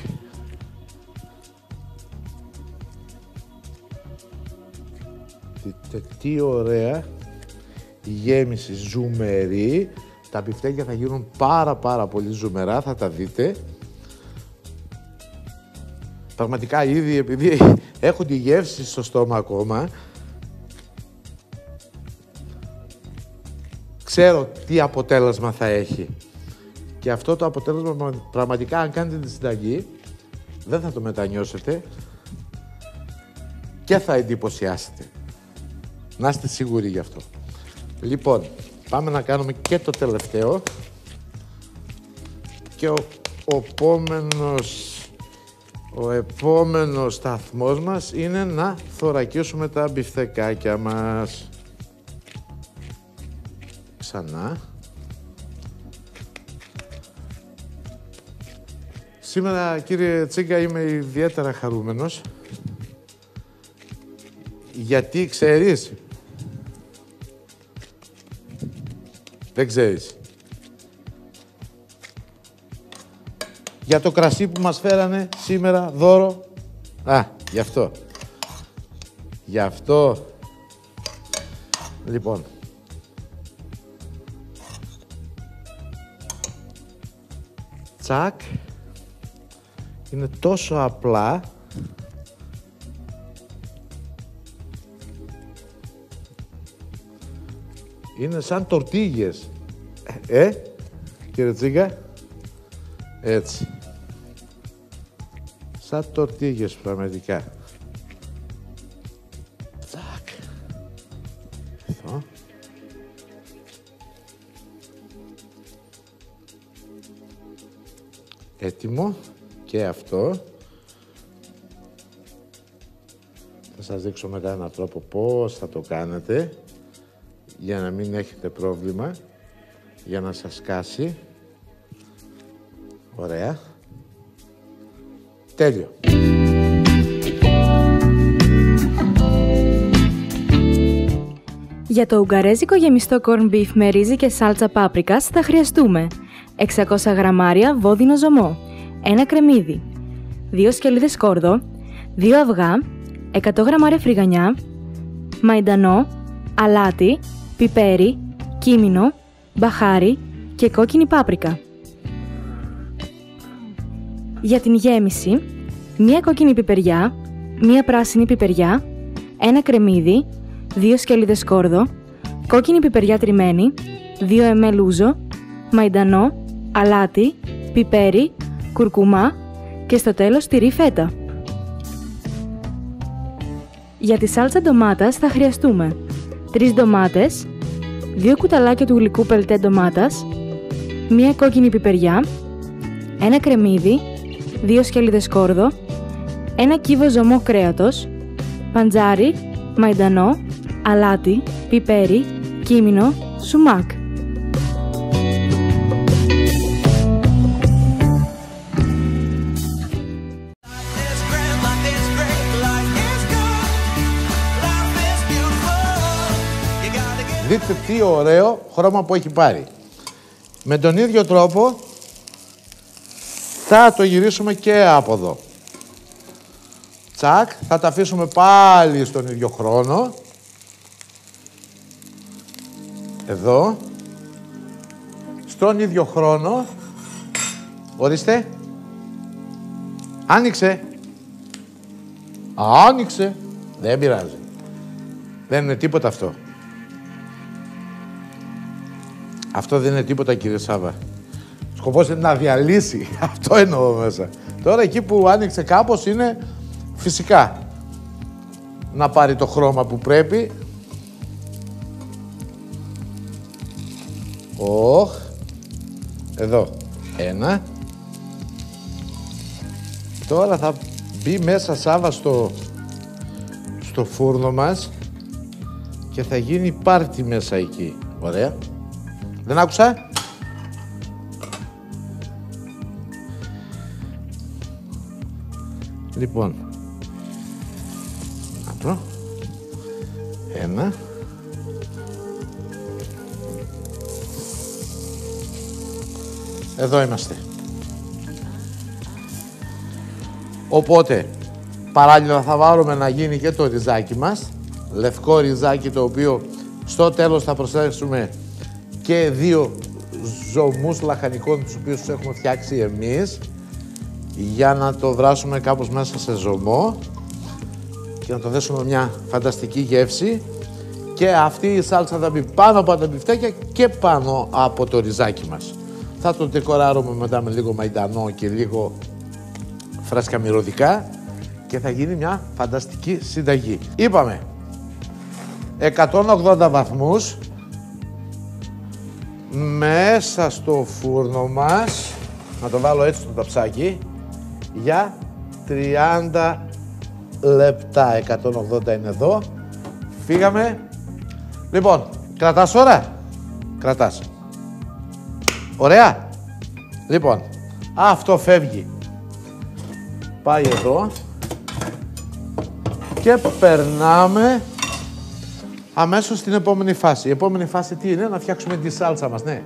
Speaker 1: Δείτε τι ωραία γέμιση ζουμερή. Τα μπιφτέκια θα γίνουν πάρα πάρα πολύ ζουμερά, θα τα δείτε. Πραγματικά ήδη επειδή έχω τη γεύση στο στόμα ακόμα, ξέρω τι αποτέλεσμα θα έχει. Και αυτό το αποτέλεσμα πραγματικά αν κάνετε τη συνταγή δεν θα το μετανιώσετε και θα εντυπωσιάσετε. Να είστε σίγουροι γι' αυτό. Λοιπόν, πάμε να κάνουμε και το τελευταίο. Και ο, ο επόμενος, ο επόμενος σταθμός μας είναι να θωρακίσουμε τα μπιφτεκάκια μας. Ξανά. Σήμερα, κύριε Τσίγκα, είμαι ιδιαίτερα χαρούμενος. Γιατί ξέρεις. Δεν ξέρεις. Για το κρασί που μας φέρανε σήμερα δώρο. Α, γι' αυτό. Γι' αυτό. Λοιπόν. Τσακ. Είναι τόσο απλά. Είναι σαν τορτίγες. Ε, κύριε Τσίγκα. Έτσι. Σαν τορτίγες πραγματικά. Τσακ. Εδώ. Έτοιμο. Και αυτό. Θα σας δείξω μετά έναν τρόπο πώς θα το κάνετε για να μην έχετε πρόβλημα, για να σας κάσει. Ωραία. Τέλειο.
Speaker 2: Για το ουγγαρέζικο γεμιστό corn beef με ρύζι και σάλτσα πάπρικας θα χρειαστούμε εξακόσια γραμμάρια βόδινο ζωμό, ένα κρεμμύδι, δύο σκελίδες σκόρδο, δύο αυγά, εκατό γραμμάρια φρυγανιά, μαϊντανό, αλάτι, πιπέρι, κίμινο, μπαχάρι και κόκκινη πάπρικα. Για την γέμιση, μία κόκκινη πιπεριά, μία πράσινη πιπεριά, ένα κρεμμύδι, δύο σκελίδες σκόρδο, κόκκινη πιπεριά τριμμένη, δύο μιλιλίτρα ούζο, μαϊντανό, αλάτι, πιπέρι, κουρκουμά και στο τέλος τυρί φέτα. Για τη σάλτσα ντομάτας θα χρειαστούμε τρεις ντομάτες, δύο κουταλάκια του γλυκού πελτέ ντομάτας, μία κόκκινη πιπεριά, ένα κρεμμύδι, δύο σκελίδες σκόρδο, ένα κύβο ζωμό κρέατος, παντζάρι, μαϊντανό, αλάτι, πιπέρι, κίμινο, σουμάκ.
Speaker 1: Δείτε τι ωραίο χρώμα που έχει πάρει. Με τον ίδιο τρόπο θα το γυρίσουμε και από εδώ. Τσακ, θα τα αφήσουμε πάλι στον ίδιο χρόνο. Εδώ. Στον ίδιο χρόνο. Ορίστε. Άνοιξε. Άνοιξε. Δεν πειράζει. Δεν είναι τίποτα αυτό. Αυτό δεν είναι τίποτα, κύριε Σάβα. Σκοπός είναι να διαλύσει. Αυτό εννοώ μέσα. Τώρα εκεί που άνοιξε κάπως είναι φυσικά να πάρει το χρώμα που πρέπει. Οχ. Εδώ. Ένα. Τώρα θα μπει μέσα, Σάβα, στο, στο φούρνο μας και θα γίνει πάρτι μέσα εκεί. Ωραία. Δεν άκουσα. Λοιπόν. Να το. Ένα. Εδώ είμαστε. Οπότε, παράλληλα θα βάλουμε να γίνει και το ριζάκι μας. Λευκό ριζάκι, το οποίο στο τέλος θα προσθέσουμε και δύο ζωμούς λαχανικών, τους οποίους τους έχουμε φτιάξει εμείς, για να το βράσουμε κάπως μέσα σε ζωμό και να το δέσουμε μια φανταστική γεύση. Και αυτή η σάλτσα θα μπει πάνω από τα μπιφτέκια και πάνω από το ριζάκι μας. Θα το ντεκοράρουμε μετά με λίγο μαϊντανό και λίγο φρέσκα μυρωδικά και θα γίνει μια φανταστική συνταγή. Είπαμε εκατόν ογδόντα βαθμούς μέσα στο φούρνο μας, να το βάλω έτσι το ταψάκι, για τριάντα λεπτά. εκατόν ογδόντα είναι εδώ. Φύγαμε. Λοιπόν, κρατάς ώρα. Κρατάς. Ωραία. Λοιπόν, αυτό φεύγει. Πάει εδώ. Και περνάμε αμέσως στην επόμενη φάση. Η επόμενη φάση τι είναι? Να φτιάξουμε τη σάλτσα μας, ναι.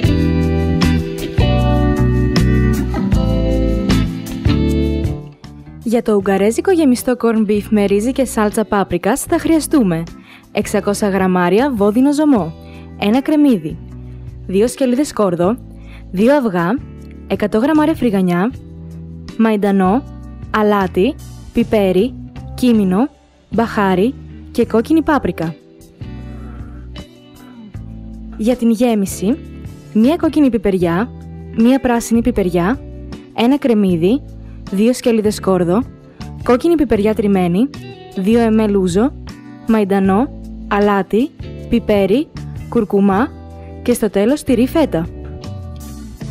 Speaker 2: Για το ουγγαρέζικο γεμιστό corn beef με ρύζι και σάλτσα πάπρικας θα χρειαστούμε εξακόσια γραμμάρια βόδινο ζωμό, ένα κρεμμύδι, δύο σκελίδες σκόρδο, δύο αυγά, εκατό γραμμάρια φρυγανιά, μαϊντανό, αλάτι, πιπέρι, κίμινο, μπαχάρι και κόκκινη πάπρικα. Για την γέμιση, μία κόκκινη πιπεριά, μία πράσινη πιπεριά, ένα κρεμμύδι, δύο σκελίδες σκόρδο, κόκκινη πιπεριά τριμμένη, δύο μιλιλίτρα ούζο, μαϊντανό, αλάτι, πιπέρι, κουρκουμά και στο τέλος τυρί φέτα.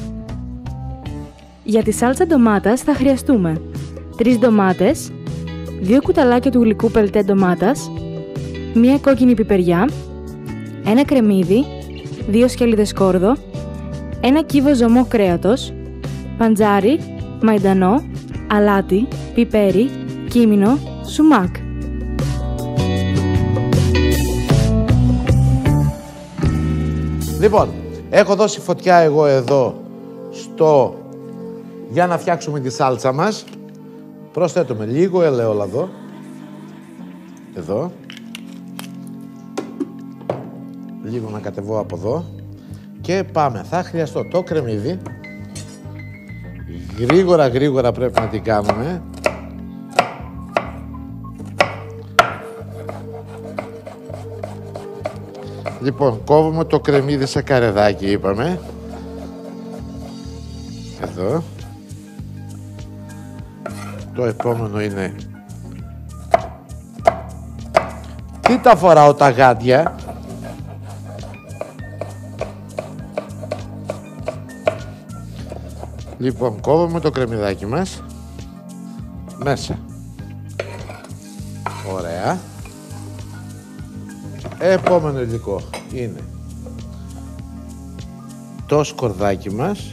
Speaker 2: Για τη σάλτσα ντομάτας θα χρειαστούμε τρεις ντομάτες, δύο κουταλάκια του γλυκού πελτέ ντομάτας, μία κόκκινη πιπεριά, ένα κρεμμύδι, δύο σκέλιδες σκόρδο, ένα κύβο ζωμό κρέατος, παντζάρι, μαϊντανό, αλάτι, πιπέρι, κίμινο, σουμάκ.
Speaker 1: Λοιπόν, έχω δώσει φωτιά εγώ εδώ στο... για να φτιάξουμε τη σάλτσα μας. Προσθέτουμε λίγο ελαιόλαδο. Εδώ. Λίγο να κατεβώ από εδώ. Και πάμε. Θα χρειαστώ το κρεμμύδι. Γρήγορα, γρήγορα πρέπει να την κάνουμε. Λοιπόν, κόβουμε το κρεμμύδι σε καρεδάκι, είπαμε. Εδώ. Το επόμενο είναι... Τι τα φοράω τα γάντια. Λοιπόν, κόβουμε το κρεμμυδάκι μας. Μέσα. Ωραία. Επόμενο υλικό είναι το σκορδάκι μας.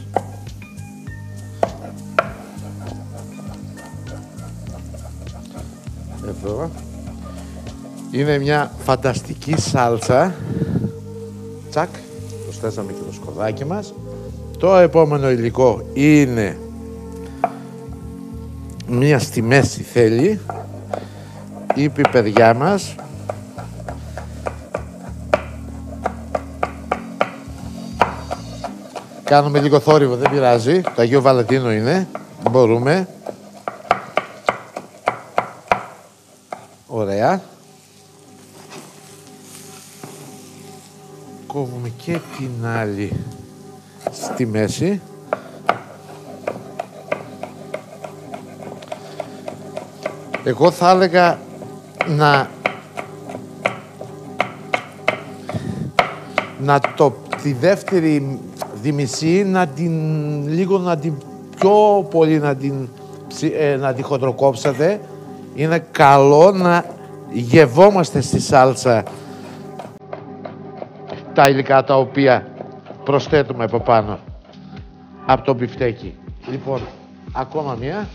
Speaker 1: Εδώ. Είναι μια φανταστική σάλτσα. Τσακ. Προσθέσαμε και το σκορδάκι μας. Το επόμενο υλικό είναι μία στη μέση θέλει η πιπεριά μας. Κάνουμε λίγο θόρυβο, δεν πειράζει. Το Αγίο Βαλεντίνο είναι. Μπορούμε. Ωραία. Κόβουμε και την άλλη στη μέση. Εγώ θα έλεγα να να το τη δεύτερη διμισή να την λίγο να την πιο πολύ να την, ε, να την χοντροκόψετε. Είναι καλό να γευόμαστε στη σάλτσα τα υλικά τα οποία προσθέτουμε από πάνω από το μπιφτέκι. Λοιπόν, ακόμα μία.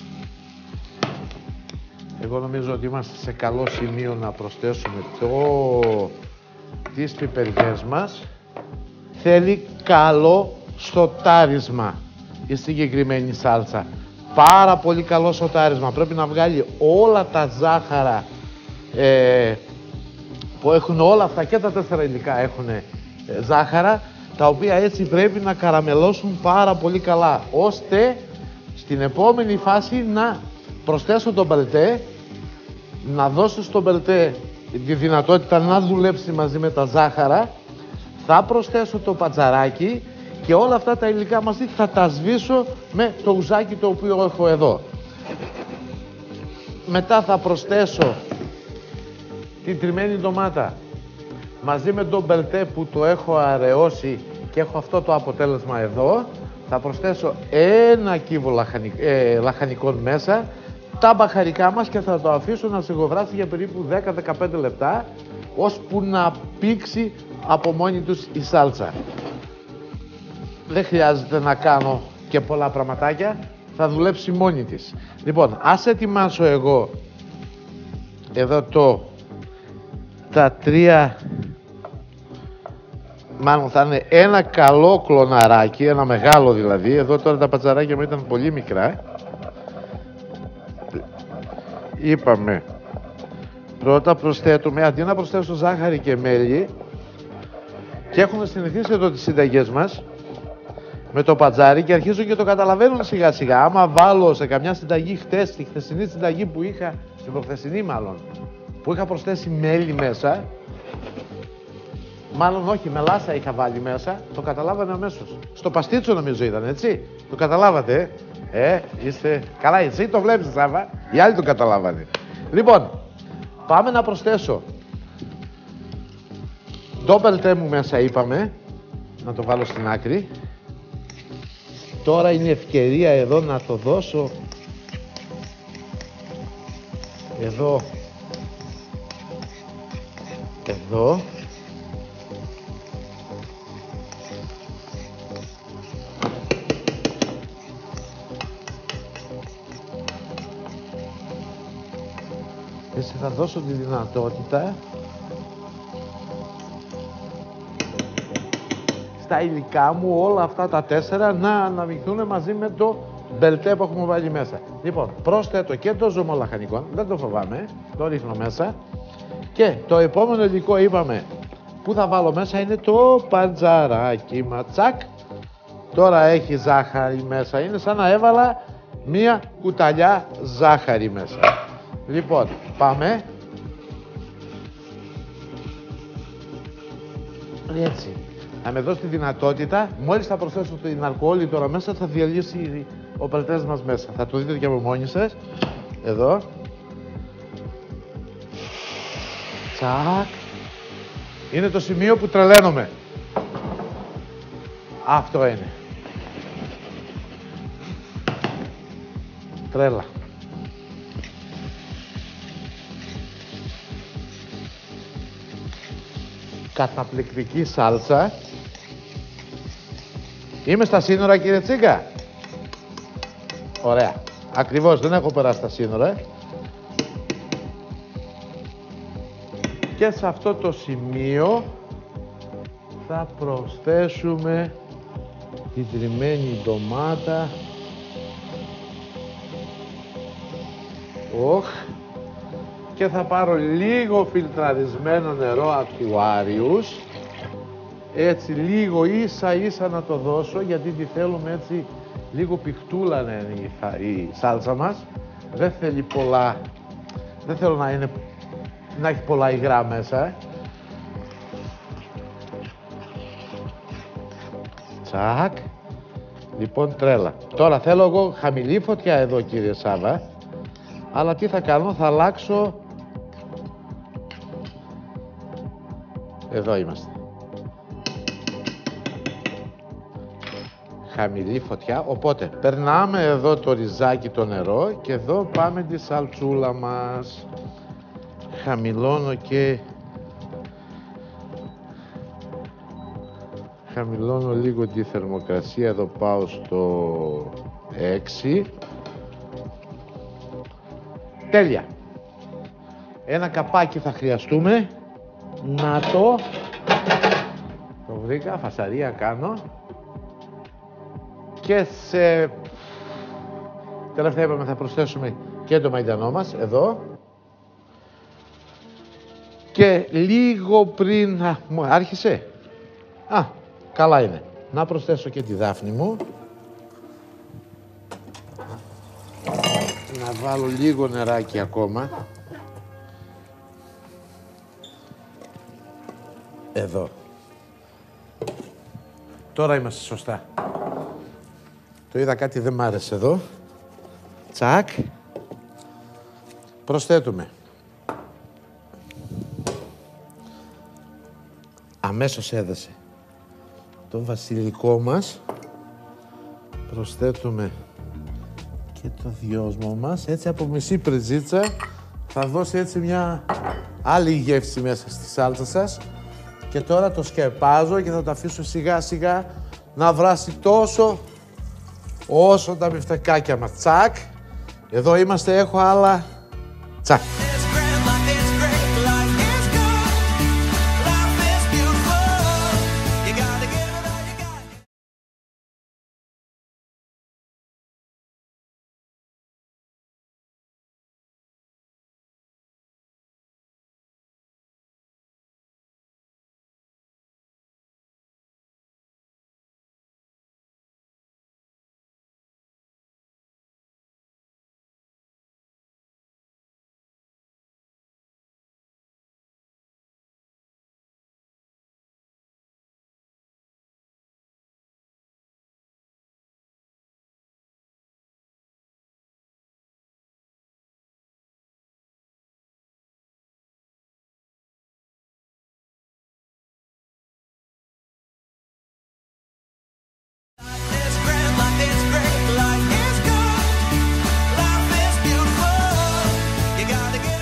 Speaker 1: Εγώ νομίζω ότι είμαστε σε καλό σημείο να προσθέσουμε το... τις πιπεριές μας. Θέλει καλό σοτάρισμα η συγκεκριμένη σάλτσα. Πάρα πολύ καλό σοτάρισμα. Πρέπει να βγάλει όλα τα ζάχαρα ε, που έχουν όλα αυτά και τα τέσσερα υλικά έχουν ε, ζάχαρα, τα οποία έτσι πρέπει να καραμελώσουν πάρα πολύ καλά, ώστε στην επόμενη φάση να προσθέσω το μπελτέ, να δώσω στο μπελτέ τη δυνατότητα να δουλέψει μαζί με τα ζάχαρα, θα προσθέσω το πατζαράκι και όλα αυτά τα υλικά μαζί θα τα σβήσω με το ουζάκι το οποίο έχω εδώ. Μετά θα προσθέσω την τριμμένη ντομάτα μαζί με το μπελτέ που το έχω αραιώσει και έχω αυτό το αποτέλεσμα εδώ. Θα προσθέσω ένα κύβο λαχανικ, ε, λαχανικών μέσα, τα μπαχαρικά μας και θα το αφήσω να σιγοβράσει για περίπου δέκα με δεκαπέντε λεπτά, ώσπου να πήξει από μόνη τους η σάλτσα. Δεν χρειάζεται να κάνω και πολλά πραγματάκια, θα δουλέψει μόνη της. Λοιπόν, ας ετοιμάσω εγώ εδώ το τα τρία, μάλλον θα είναι ένα καλό κλωναράκι, ένα μεγάλο δηλαδή. Εδώ τώρα τα πατζαράκια μου ήταν πολύ μικρά. Είπαμε, πρώτα προσθέτουμε, αντί να προσθέσω ζάχαρη και μέλι, και έχουν συνηθίσει εδώ τις συνταγές μας με το πατζάρι και αρχίζουν και το καταλαβαίνουν σιγά σιγά. Άμα βάλω σε καμιά συνταγή χτες, στη χθεσινή συνταγή που είχα, στην προχθεσινή μάλλον, που είχα προσθέσει μέλι μέσα, μάλλον όχι, μελάσα είχα βάλει μέσα, το καταλάβανε αμέσως. Στο παστίτσο νομίζω ήταν, έτσι. Το καταλάβατε, ε, ε είστε καλά, εσύ το βλέπεις, Σάβα, οι άλλοι το καταλάβανε. Λοιπόν, πάμε να προσθέσω το μπελτέ μου μέσα, είπαμε, να το βάλω στην άκρη. Τώρα είναι η ευκαιρία εδώ να το δώσω Εδώ. Εδώ. Έτσι θα δώσω τη δυνατότητα στα υλικά μου όλα αυτά τα τέσσερα να αναμειχθούν μαζί με το μπελτέ που έχουμε βάλει μέσα. Λοιπόν, πρόσθετο και το ζώμο λαχανικών, δεν το φοβάμαι, το ρίχνω μέσα. Και το επόμενο υλικό είπαμε που θα βάλω μέσα είναι το παντζαράκι ματσάκ. Τώρα έχει ζάχαρη μέσα, είναι σαν να έβαλα μία κουταλιά ζάχαρη μέσα. Λοιπόν, πάμε. Έτσι. Θα με δώσει τη δυνατότητα, μόλις θα προσθέσω την αλκοόλη τώρα μέσα, θα διαλύσει ο πελτές μας μέσα. Θα το δείτε και από μόνοι σας. Εδώ. Τσακ. Είναι το σημείο που τρελαίνομαι. Αυτό είναι. Τρέλα. Καταπληκτική σάλτσα. Είμαι στα σύνορα, κύριε Τσίγκα. Ωραία. Ακριβώς, δεν έχω περάσει τα σύνορα. Και σε αυτό το σημείο θα προσθέσουμε τη τριμμένη ντομάτα. Οχ. Και θα πάρω λίγο φιλτραρισμένο νερό από του Άριους. Έτσι λίγο ίσα ίσα να το δώσω, γιατί τη θέλουμε έτσι λίγο πιχτούλα να είναι η, η σάλτσα μας. Δεν θέλει πολλά, δεν θέλω να, είναι, να έχει πολλά υγρά μέσα. Ε. Τσακ. Λοιπόν, τρέλα. Τώρα θέλω εγώ χαμηλή φωτιά εδώ, κύριε Σάβα. Αλλά τι θα κάνω, θα αλλάξω. Εδώ είμαστε. Χαμηλή φωτιά, οπότε περνάμε εδώ το ριζάκι το νερό και εδώ πάμε τη σαλτσούλα μας. Χαμηλώνω και χαμηλώνω λίγο τη θερμοκρασία, εδώ πάω στο έξι. Τέλεια. Ένα καπάκι θα χρειαστούμε. Να το. Το βρήκα, φασαρία κάνω. Και σε τελευταία είπαμε θα προσθέσουμε και το μαϊντανό μας, εδώ. Και λίγο πριν... Α, μου άρχισε. Α, καλά είναι. Να προσθέσω και τη δάφνη μου. Να βάλω λίγο νεράκι ακόμα. Εδώ. Τώρα είμαστε σωστά. Το είδα κάτι δεν μ' άρεσε εδώ. Τσακ. Προσθέτουμε. Αμέσως έδεσε το βασιλικό μας. Προσθέτουμε και το δυόσμο μας. Έτσι από μισή πριτζίτσα θα δώσει έτσι μια άλλη γεύση μέσα στη σάλτσα σας. Και τώρα το σκεπάζω και θα το αφήσω σιγά σιγά να βράσει τόσο όσο τα μπιφτεκάκια μας. Τσακ. Εδώ είμαστε, έχω άλλα. Τσακ.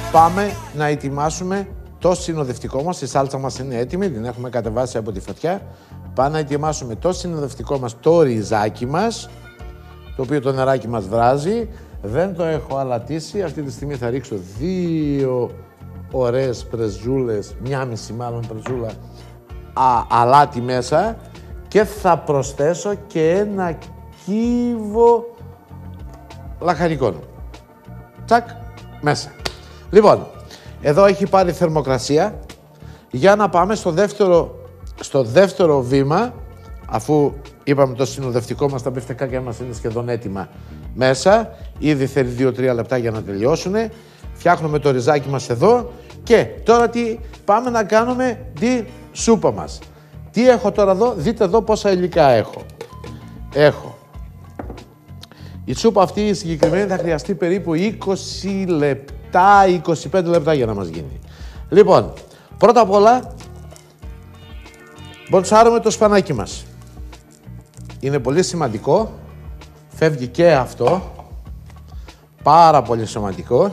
Speaker 1: πάμε να ετοιμάσουμε το συνοδευτικό μας. Η σάλτσα μας είναι έτοιμη, την έχουμε κατεβάσει από τη φωτιά. Πάμε να ετοιμάσουμε το συνοδευτικό μας, το ριζάκι μας, το οποίο το νεράκι μας βράζει. Δεν το έχω αλατίσει. Αυτή τη στιγμή θα ρίξω δύο ωραίες πρεζούλες, μια μισή μάλλον πρεζούλα α, αλάτι μέσα και θα προσθέσω και ένα κύβο λαχανικών. Τσακ, μέσα. Λοιπόν, εδώ έχει πάρει θερμοκρασία. Για να πάμε στο δεύτερο, στο δεύτερο βήμα, αφού είπαμε το συνοδευτικό μας, τα μπιφτεκάκια μας είναι σχεδόν έτοιμα μέσα. Ήδη θέλει δύο τρία λεπτά για να τελειώσουν. Φτιάχνουμε το ριζάκι μας εδώ και τώρα τι πάμε να κάνουμε τη σούπα μας. Τι έχω τώρα εδώ, δείτε εδώ πόσα υλικά έχω. Έχω. Η σούπα αυτή η συγκεκριμένη θα χρειαστεί περίπου είκοσι λεπτά, είκοσι πέντε λεπτά για να μας γίνει. Λοιπόν, πρώτα απ' όλα, μποντσάρουμε το σπανάκι μας. Είναι πολύ σημαντικό, φεύγει και αυτό, πάρα πολύ σημαντικό.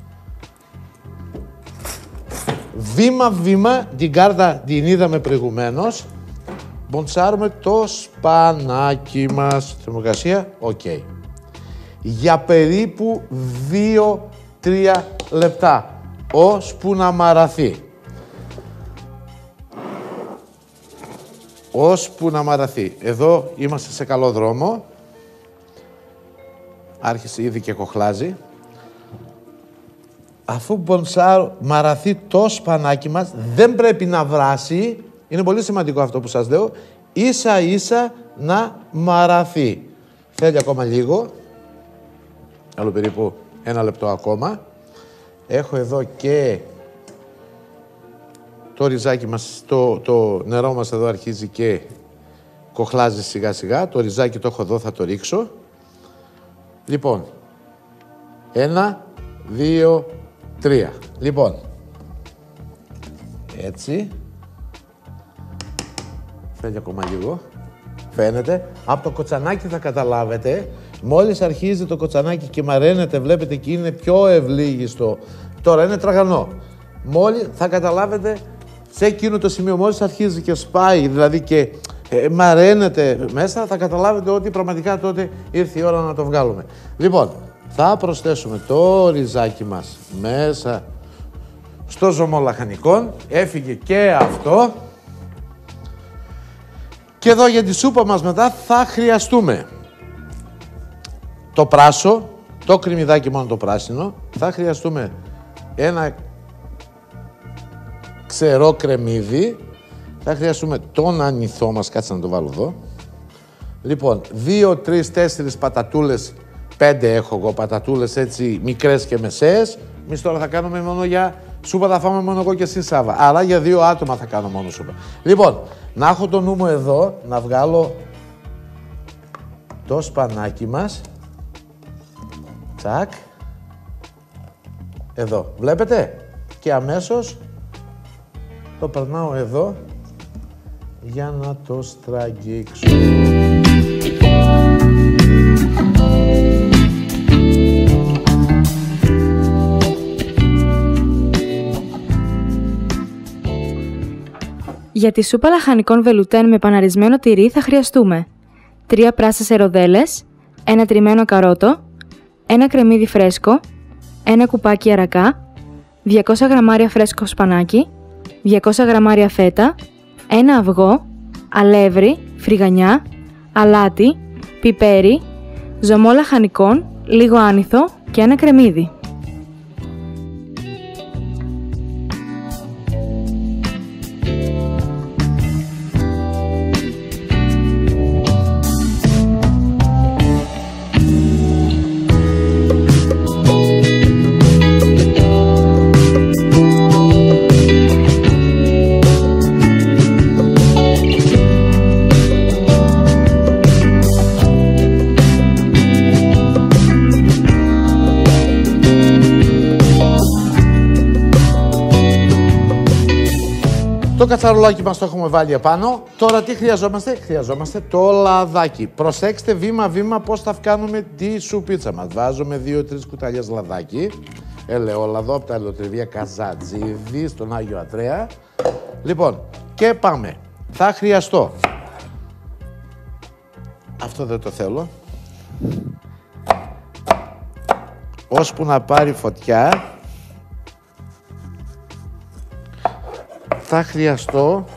Speaker 1: Βήμα-βήμα, την κάρτα την είδαμε προηγουμένως, μποντσάρουμε το σπανάκι μας. Θερμοκρασία, οκ. Okay. Για περίπου δύο τρία λεπτά, ώσπου να μαραθεί. Ώσπου να μαραθεί. Εδώ είμαστε σε καλό δρόμο. Άρχισε ήδη και κοχλάζει. Αφού μπονσάρω, μαραθεί το σπανάκι μας, δεν πρέπει να βράσει. Είναι πολύ σημαντικό αυτό που σας λέω. Ίσα ίσα να μαραθεί. Θέλει ακόμα λίγο. Άλλο περίπου ένα λεπτό ακόμα. Έχω εδώ και το ριζάκι μας, το, το νερό μας εδώ αρχίζει και κοχλάζει σιγά σιγά. Το ριζάκι το έχω εδώ, θα το ρίξω. Λοιπόν, ένα, δύο, τρία. Λοιπόν, έτσι. Θέλει ακόμα λίγο. Φαίνεται. Από το κοτσανάκι θα καταλάβετε. Μόλις αρχίζει το κοτσανάκι και μαραίνεται, βλέπετε και είναι πιο ευλίγιστο. Τώρα είναι τραγανό. Μόλις θα καταλάβετε σε εκείνο το σημείο, μόλις αρχίζει και σπάει, δηλαδή και ε, μαραίνεται μέσα, θα καταλάβετε ότι πραγματικά τότε ήρθε η ώρα να το βγάλουμε. Λοιπόν, θα προσθέσουμε το ριζάκι μας μέσα στο ζωμό λαχανικών. Έφυγε και αυτό. Και εδώ για τη σούπα μας μετά θα χρειαστούμε το πράσο, το κρεμμυδάκι μόνο το πράσινο. Θα χρειαστούμε ένα ξερό κρεμμύδι. Θα χρειαστούμε τον ανηθό μας, κάτσε να το βάλω εδώ. Λοιπόν, δύο, τρεις, τέσσερις πατατούλες, πέντε έχω εγώ πατατούλες έτσι μικρές και μεσαίες. Εμείς τώρα θα κάνουμε μόνο για σούπα, θα φάμε μόνο εγώ και εσύ Σάβα. Άρα για δύο άτομα θα κάνω μόνο σούπα. Λοιπόν, να έχω το νου μου εδώ, να βγάλω το σπανάκι μας. Τσακ. Εδώ, βλέπετε. Και αμέσως το περνάω εδώ για να το στραγγίξω.
Speaker 2: Για τη σούπα λαχανικών βελουτέν με παναρισμένο τυρί θα χρειαστούμε τρία πράσινες ροδέλες, ένα τριμμένο καρότο, ένα κρεμμύδι φρέσκο, ένα κουπάκι αρακά, διακόσια γραμμάρια φρέσκο σπανάκι, διακόσια γραμμάρια φέτα, ένα αυγό, αλεύρι, φρυγανιά, αλάτι, πιπέρι, ζωμό λαχανικών, λίγο άνηθο και ένα κρεμμύδι.
Speaker 1: Το κατσαρολάκι μας το έχουμε βάλει επάνω. Τώρα τι χρειαζόμαστε? Χρειαζόμαστε το λαδάκι. Προσέξτε βήμα-βήμα πώς θα κάνουμε τη σουπίτσα μας. Βάζουμε δύο τρεις κουταλιές λαδάκι. ελαιόλαδο από τα ελαιοτριβία Καζατζίδη στον Άγιο Αντρέα. Λοιπόν, και πάμε. Θα χρειαστώ. Αυτό δεν το θέλω. Ώσπου να πάρει φωτιά, θα χρειαστώ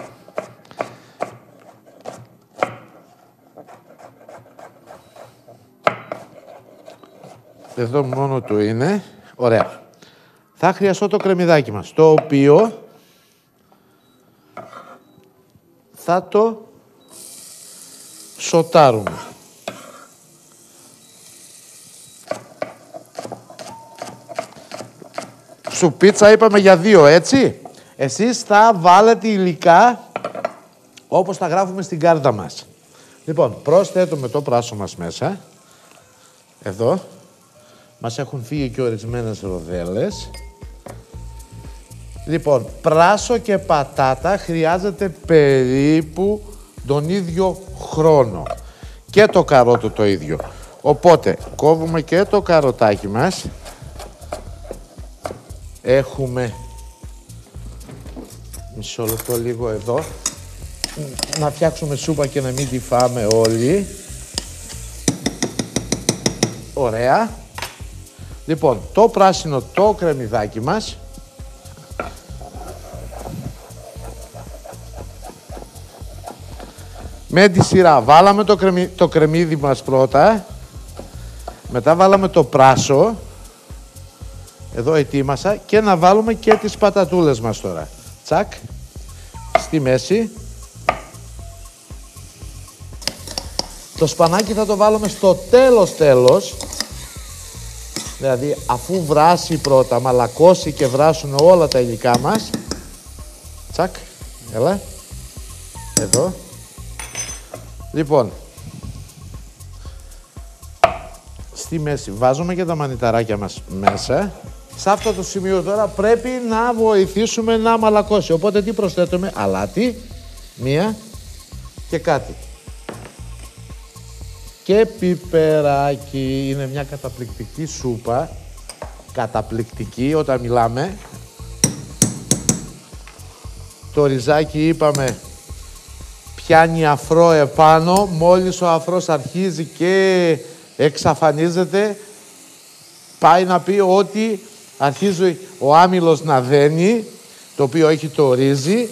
Speaker 1: εδώ μόνο του είναι. Ωραία. Θα χρειαστώ το κρεμμυδάκι μας, το οποίο θα το σοτάρουμε. Σουπίτσα είπαμε για δύο, έτσι. Εσείς θα βάλετε υλικά όπως τα γράφουμε στην κάρτα μας. Λοιπόν, προσθέτουμε το πράσο μας μέσα. Εδώ. Μας έχουν φύγει και ορισμένες ροδέλες. Λοιπόν, πράσο και πατάτα χρειάζεται περίπου τον ίδιο χρόνο. Και το καρότο το ίδιο. Οπότε, κόβουμε και το καροτάκι μας. Έχουμε μισό λεπτό λίγο εδώ. Να φτιάξουμε σούπα και να μην τη φάμε όλοι. Ωραία. Λοιπόν, το πράσινο το κρεμμυδάκι μας. Με τη σειρά βάλαμε το, κρεμμύ, το κρεμμύδι μας πρώτα. Μετά βάλαμε το πράσο. Εδώ ετοίμασα και να βάλουμε και τις πατατούλες μας τώρα. Τσακ. Στη μέση. Το σπανάκι θα το βάλουμε στο τέλος τέλος. Δηλαδή αφού βράσει πρώτα, μαλακώσει και βράσουν όλα τα υλικά μας. Τσακ. Έλα. Εδώ. Λοιπόν. Στη μέση βάζουμε και τα μανιταράκια μας μέσα. Σε αυτό το σημείο τώρα πρέπει να βοηθήσουμε να μαλακώσει. Οπότε τι προσθέτουμε? Αλάτι, μία και κάτι. Και πιπεράκι. Είναι μια καταπληκτική σούπα. Καταπληκτική όταν μιλάμε. Το ριζάκι είπαμε πιάνει αφρό επάνω. Μόλις ο αφρός αρχίζει και εξαφανίζεται, πάει να πει ότι αρχίζει ο άμυλος να δένει, το οποίο έχει το ρύζι,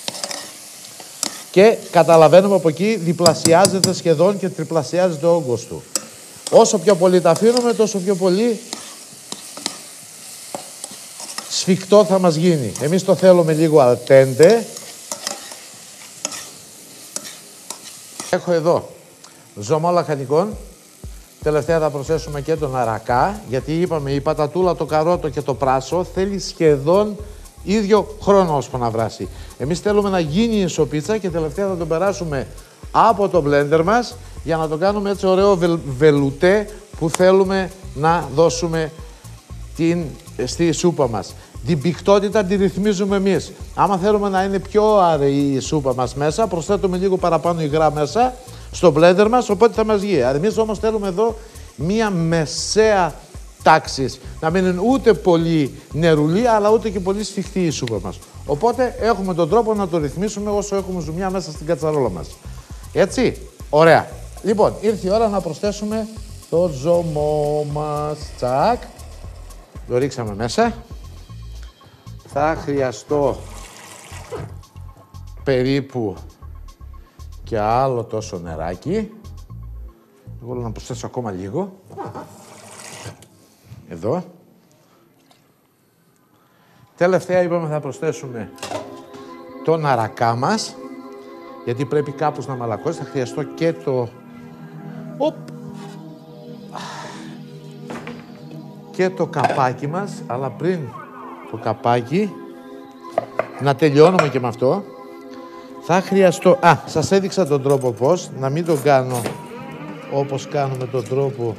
Speaker 1: και καταλαβαίνουμε από εκεί διπλασιάζεται σχεδόν και τριπλασιάζεται ο όγκος του. Όσο πιο πολύ τα αφήνουμε, τόσο πιο πολύ σφιχτό θα μας γίνει. Εμείς το θέλουμε λίγο αλτέντε. Έχω εδώ ζωμό λαχανικών. Τελευταία θα προσθέσουμε και τον αρακά, γιατί είπαμε η πατατούλα, το καρότο και το πράσο θέλει σχεδόν ίδιο χρόνο ώσπου να βράσει. Εμείς θέλουμε να γίνει η σοπίτσα και τελευταία θα τον περάσουμε από το μπλέντερ μας για να το κάνουμε έτσι ωραίο βελ, βελουτέ που θέλουμε να δώσουμε την, στη σούπα μας. Την πυκτότητα τη ρυθμίζουμε εμείς. Άμα θέλουμε να είναι πιο αραιή η σούπα μας μέσα, προσθέτουμε λίγο παραπάνω υγρά μέσα στο μπλέντερ μας, οπότε θα μας βγει. Εμείς όμως θέλουμε εδώ μία μεσαία τάξη. Να μην είναι ούτε πολύ νερουλή, αλλά ούτε και πολύ σφιχτή η σούπα μας. Οπότε έχουμε τον τρόπο να το ρυθμίσουμε όσο έχουμε ζουμιά μέσα στην κατσαρόλα μας. Έτσι, ωραία. Λοιπόν, ήρθε η ώρα να προσθέσουμε το ζωμό μας. Τσακ. Το ρίξαμε μέσα. Θα χρειαστώ περίπου και άλλο τόσο νεράκι. Εγώ να προσθέσω ακόμα λίγο. Εδώ. Τελευταία είπαμε θα προσθέσουμε τον αρακά μας, γιατί πρέπει κάπως να μαλακώσει. Θα χρειαστώ και το... Οπ. Και το καπάκι μας, αλλά πριν το καπάκι, να τελειώνουμε και με αυτό. Θα χρειαστώ... Α, σας έδειξα τον τρόπο πώς, να μην τον κάνω όπως κάνουμε τον τρόπο.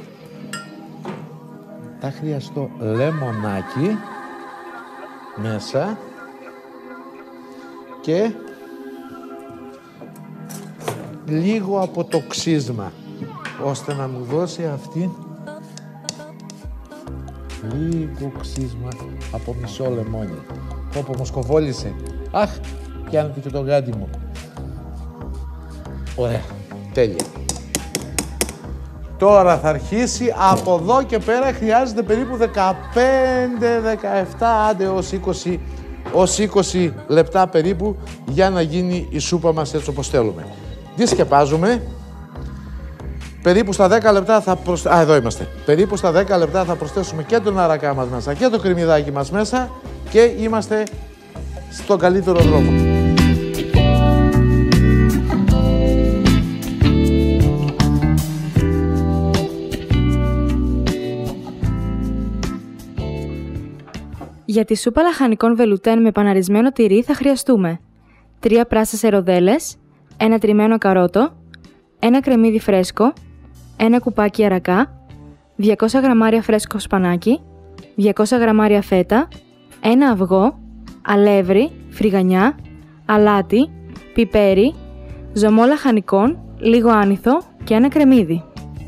Speaker 1: Θα χρειαστώ λεμονάκι μέσα και λίγο από το ξύσμα, ώστε να μου δώσει αυτή λίγο ξύσμα από μισό λεμόνι. Όπω μου σκοβόλησε. Αχ, πιάνετε και το γάντι μου. Ωραία, τέλεια. Τώρα θα αρχίσει, από εδώ και πέρα χρειάζεται περίπου δεκαπέντε δεκαεπτά, άντε ως είκοσι, ως είκοσι λεπτά περίπου για να γίνει η σούπα μας έτσι όπως θέλουμε. Τι σκεπάζουμε. Περίπου στα δέκα λεπτά θα προσ... Α, εδώ είμαστε. Περίπου στα δέκα λεπτά θα προσθέσουμε και τον αρακά μας μέσα και το κρεμμυδάκι μας μέσα και είμαστε στον καλύτερο δρόμο.
Speaker 2: Για τη σούπα λαχανικών βελουτέν με παναρισμένο τυρί θα χρειαστούμε τρία πράσινες ροδέλες, ένα τριμμένο καρότο, ένα κρεμμύδι φρέσκο, ένα κουπάκι αρακά, διακόσια γραμμάρια φρέσκο σπανάκι, διακόσια γραμμάρια φέτα, ένα αυγό, αλεύρι, φρυγανιά, αλάτι, πιπέρι, ζωμό λαχανικών, λίγο άνηθο και ένα κρεμμύδι.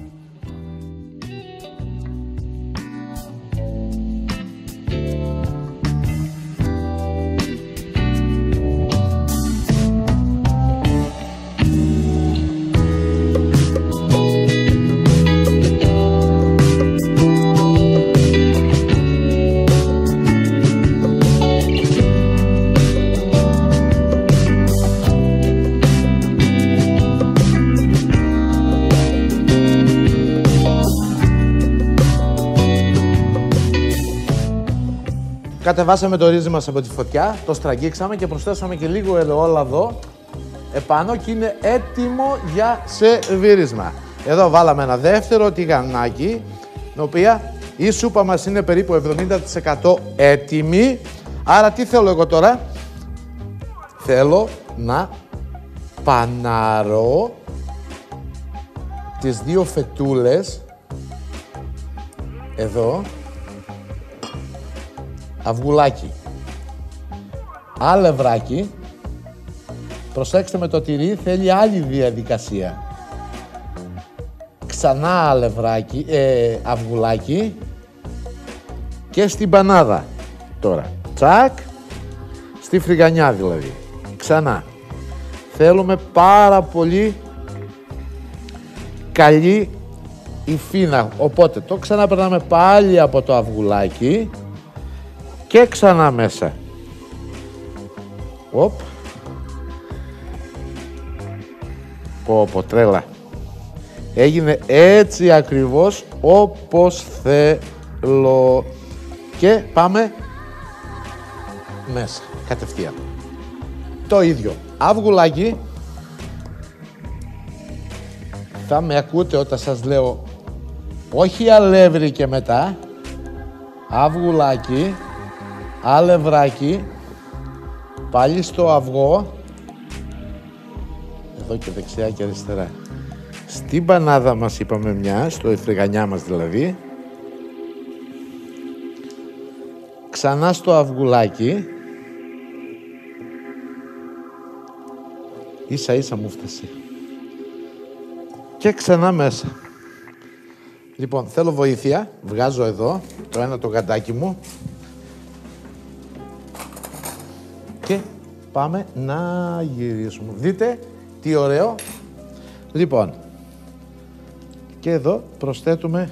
Speaker 1: Κατεβάσαμε το ρύζι μας από τη φωτιά, το στραγγίξαμε και προσθέσαμε και λίγο ελαιόλαδο επάνω και είναι έτοιμο για σερβίρισμα. Εδώ βάλαμε ένα δεύτερο τηγανάκι, με οποία η σούπα μας είναι περίπου εβδομήντα τοις εκατό έτοιμη. Άρα τι θέλω εγώ τώρα? Θέλω να παναρώ τις δύο φετούλες εδώ. Αυγουλάκι, αλευράκι, προσέξτε με το τυρί, θέλει άλλη διαδικασία. Ξανά αλευράκι, ε, αυγουλάκι και στην πανάδα τώρα. Τσακ, στη φρυγανιά δηλαδή. Ξανά. Θέλουμε πάρα πολύ καλή υφίνα, οπότε το ξαναπερνάμε πάλι από το αυγουλάκι και ξανά μέσα. Οπ. Πω πω, τρέλα. Έγινε έτσι ακριβώς όπως θέλω. Και πάμε μέσα, κατευθείαν. Το ίδιο. Αυγουλάκι. Θα με ακούτε όταν σας λέω όχι αλεύρι και μετά. Αυγουλάκι. Αλευράκι, πάλι στο αυγό, εδώ και δεξιά και αριστερά. Στην πανάδα μας είπαμε μια, στο φρυγανιά μας δηλαδή. Ξανά στο αυγουλάκι. Ίσα ίσα μου φτάσει. Και ξανά μέσα. Λοιπόν, θέλω βοήθεια. Βγάζω εδώ το ένα το γαντάκι μου. Και πάμε να γυρίσουμε. Δείτε τι ωραίο. Λοιπόν, και εδώ προσθέτουμε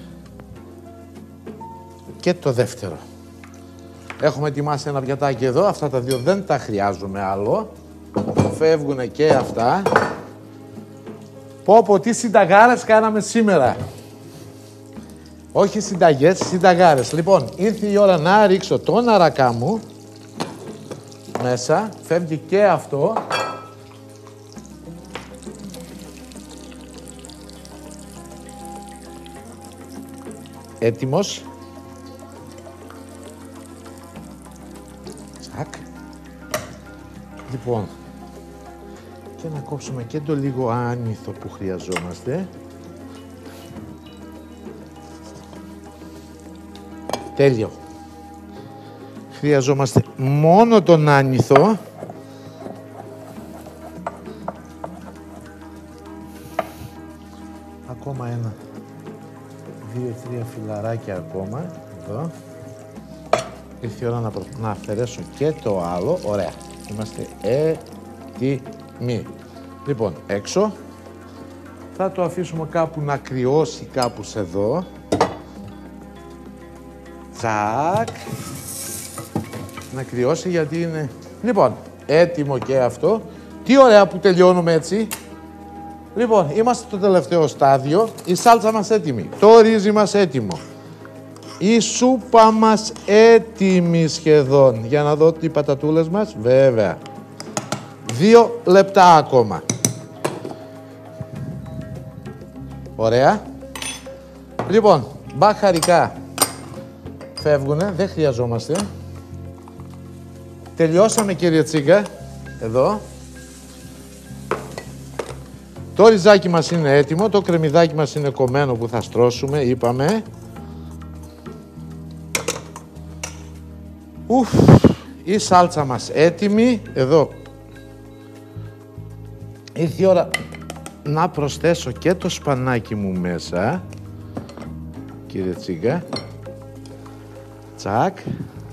Speaker 1: και το δεύτερο. Έχουμε ετοιμάσει ένα πιατάκι εδώ. Αυτά τα δύο δεν τα χρειάζομαι άλλο. Φεύγουν και αυτά. Πω πω, τι συνταγάρες κάναμε σήμερα. Όχι συνταγές, συνταγάρες. Λοιπόν, ήρθε η ώρα να ρίξω τον αρακά μου μέσα, φεύγει και αυτό. Έτοιμος. Τσακ. Λοιπόν, και να κόψουμε και το λίγο άνηθο που χρειαζόμαστε. Τέλειο. Χρειαζόμαστε μόνο τον άνηθο. Ακόμα ένα, δύο, τρία φιλαράκια ακόμα, εδώ. ήρθε η ώρα να, προ... να αφαιρέσω και το άλλο. Ωραία. Είμαστε έτοιμοι. Λοιπόν, έξω. Θα το αφήσουμε κάπου να κρυώσει κάπου σε εδώ. Τσακ. Να κρυώσει γιατί είναι... Λοιπόν, έτοιμο και αυτό. Τι ωραία που τελειώνουμε έτσι. Λοιπόν, είμαστε στο τελευταίο στάδιο. Η σάλτσα μας έτοιμη. Το ρύζι μας έτοιμο. Η σούπα μας έτοιμη σχεδόν. Για να δω τι πατατούλες μας. Βέβαια. Δύο λεπτά ακόμα. Ωραία. Λοιπόν, μπαχαρικά φεύγουνε. Δεν χρειαζόμαστε. Τελειώσαμε, κύριε Τσίγκα. Εδώ. Το ριζάκι μας είναι έτοιμο. Το κρεμμυδάκι μας είναι κομμένο που θα στρώσουμε, είπαμε. Ουφ, η σάλτσα μας έτοιμη. Εδώ. Ήρθε η ώρα να προσθέσω και το σπανάκι μου μέσα. Κύριε Τσίγκα. Τσακ.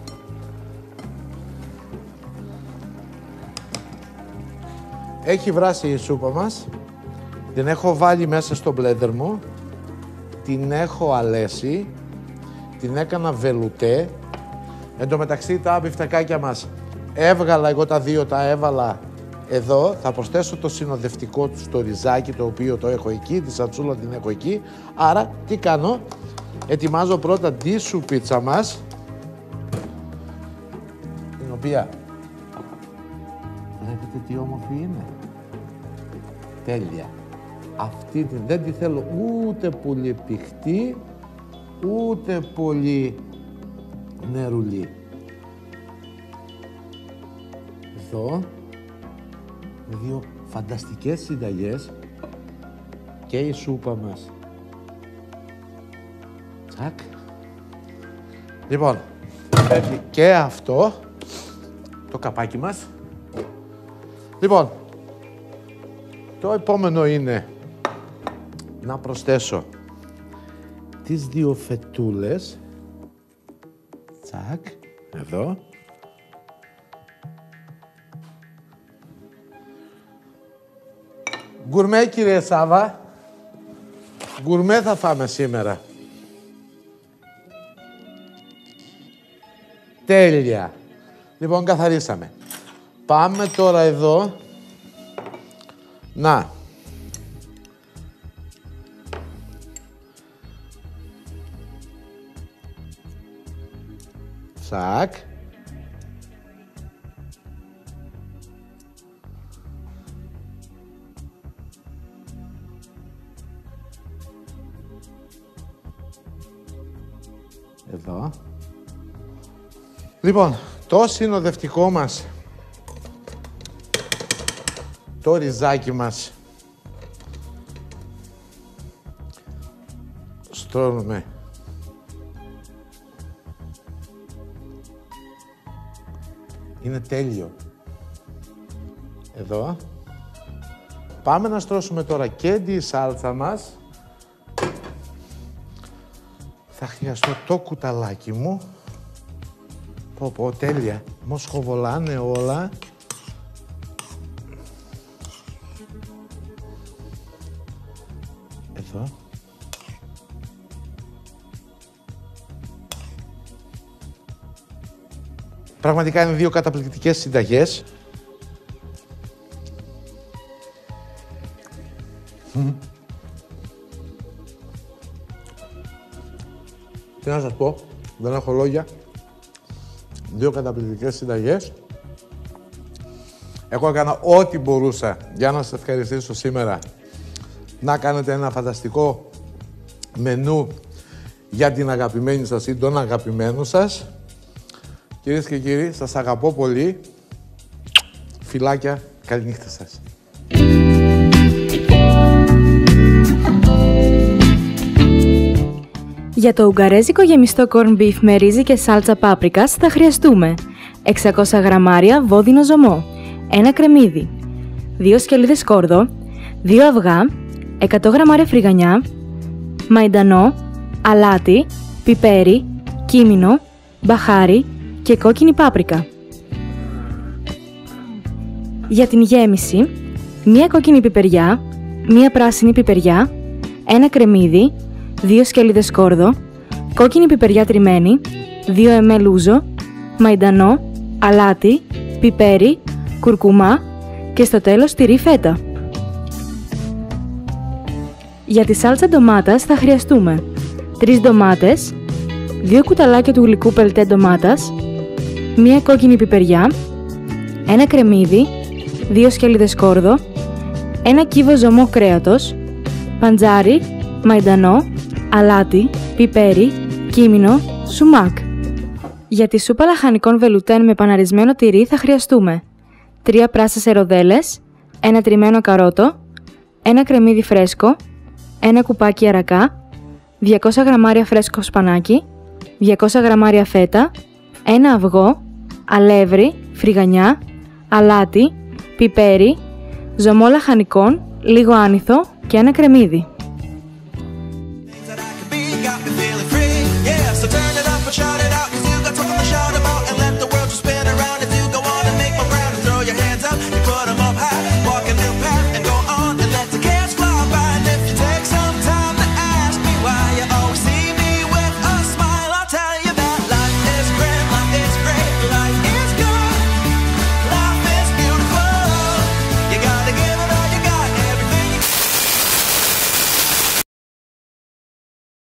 Speaker 1: Έχει βράσει η σούπα μας. Την έχω βάλει μέσα στο μπλέντερ μου. Την έχω αλέσει. Την έκανα βελουτέ. Εν τω μεταξύ τα μπιφτεκάκια μας έβγαλα, εγώ τα δύο τα έβαλα εδώ. Θα προσθέσω το συνοδευτικό του στο ριζάκι, το οποίο το έχω εκεί, τη σατσούλα την έχω εκεί. Άρα τι κάνω, ετοιμάζω πρώτα τη σουπίτσα μας, την οποία βλέπετε τι όμορφη είναι. Τέλεια. Αυτή την, δεν τη θέλω ούτε πολύ πηχτή, ούτε πολύ νερουλή. Εδώ, δύο φανταστικές συνταγές και η σούπα μας. Τσακ. Λοιπόν, φεύγει και αυτό, το καπάκι μας. Λοιπόν, το επόμενο είναι να προσθέσω τις δύο φετούλες. Τσακ, εδώ. Γκουρμέ, κύριε Σάβα. Γκουρμέ θα φάμε σήμερα. Τέλεια. Λοιπόν, καθαρίσαμε. Πάμε τώρα εδώ. Να. Τσακ. Εδώ. Λοιπόν, το συνοδευτικό μας, το ριζάκι μας, στρώνουμε είναι τέλειο. Εδώ. Πάμε να στρώσουμε τώρα και τη σάλτσα μας. Θα χρειαστώ το κουταλάκι μου. Πω πω, τέλεια. Μοσχοβολάνε όλα. Εδώ. Πραγματικά είναι δύο καταπληκτικές συνταγές. Mm. Τι να σας πω, δεν έχω λόγια. Δύο καταπληκτικές συνταγές. Εγώ έκανα ό,τι μπορούσα για να σας ευχαριστήσω σήμερα. Να κάνετε ένα φανταστικό μενού για την αγαπημένη σας ή τον αγαπημένο σας. Κυρίες και κύριοι, σας αγαπώ πολύ. Φιλάκια, καληνύχτα σας.
Speaker 2: Για το ουγγαρέζικο γεμιστό corn beef με ρύζι και σάλτσα πάπρικας θα χρειαστούμε εξακόσια γραμμάρια βόδινο ζωμό, ένα κρεμμύδι, δύο σκελίδες σκόρδο, δύο αυγά, εκατό γραμμάρια φρυγανιά, μαϊντανό, αλάτι, πιπέρι, κίμινο, μπαχάρι και κόκκινη πάπρικα. Για την γέμιση, μία κόκκινη πιπεριά, μία πράσινη πιπεριά, ένα κρεμμύδι, δύο σκέλιδες σκόρδο, κόκκινη πιπεριά τριμμένη, δύο εμέλ ούζο, μαϊντανό, αλάτι, πιπέρι, κουρκουμά και στο τέλος τυρί φέτα. Για τη σάλτσα ντομάτας θα χρειαστούμε τρεις ντομάτες, δύο κουταλάκια του γλυκού πελτέ ντομάτας, μία κόκκινη πιπεριά, ένα κρεμμύδι, δύο σκέλιδες σκόρδο, ένα κύβο ζωμό κρέατος, παντζάρι, μαϊντανό, αλάτι, πιπέρι, κίμινο, σουμάκ. Για τη σούπα λαχανικών βελουτέν με παναρισμένο τυρί θα χρειαστούμε τρία πράσινες ροδέλες, ένα τριμμένο καρότο, ένα κρεμμύδι φρέσκο, ένα κουπάκι αρακά, διακόσια γραμμάρια φρέσκο σπανάκι, διακόσια γραμμάρια φέτα, ένα αυγό, αλεύρι, φρυγανιά, αλάτι, πιπέρι, ζωμό λαχανικών, λίγο άνηθο και ένα κρεμμύδι.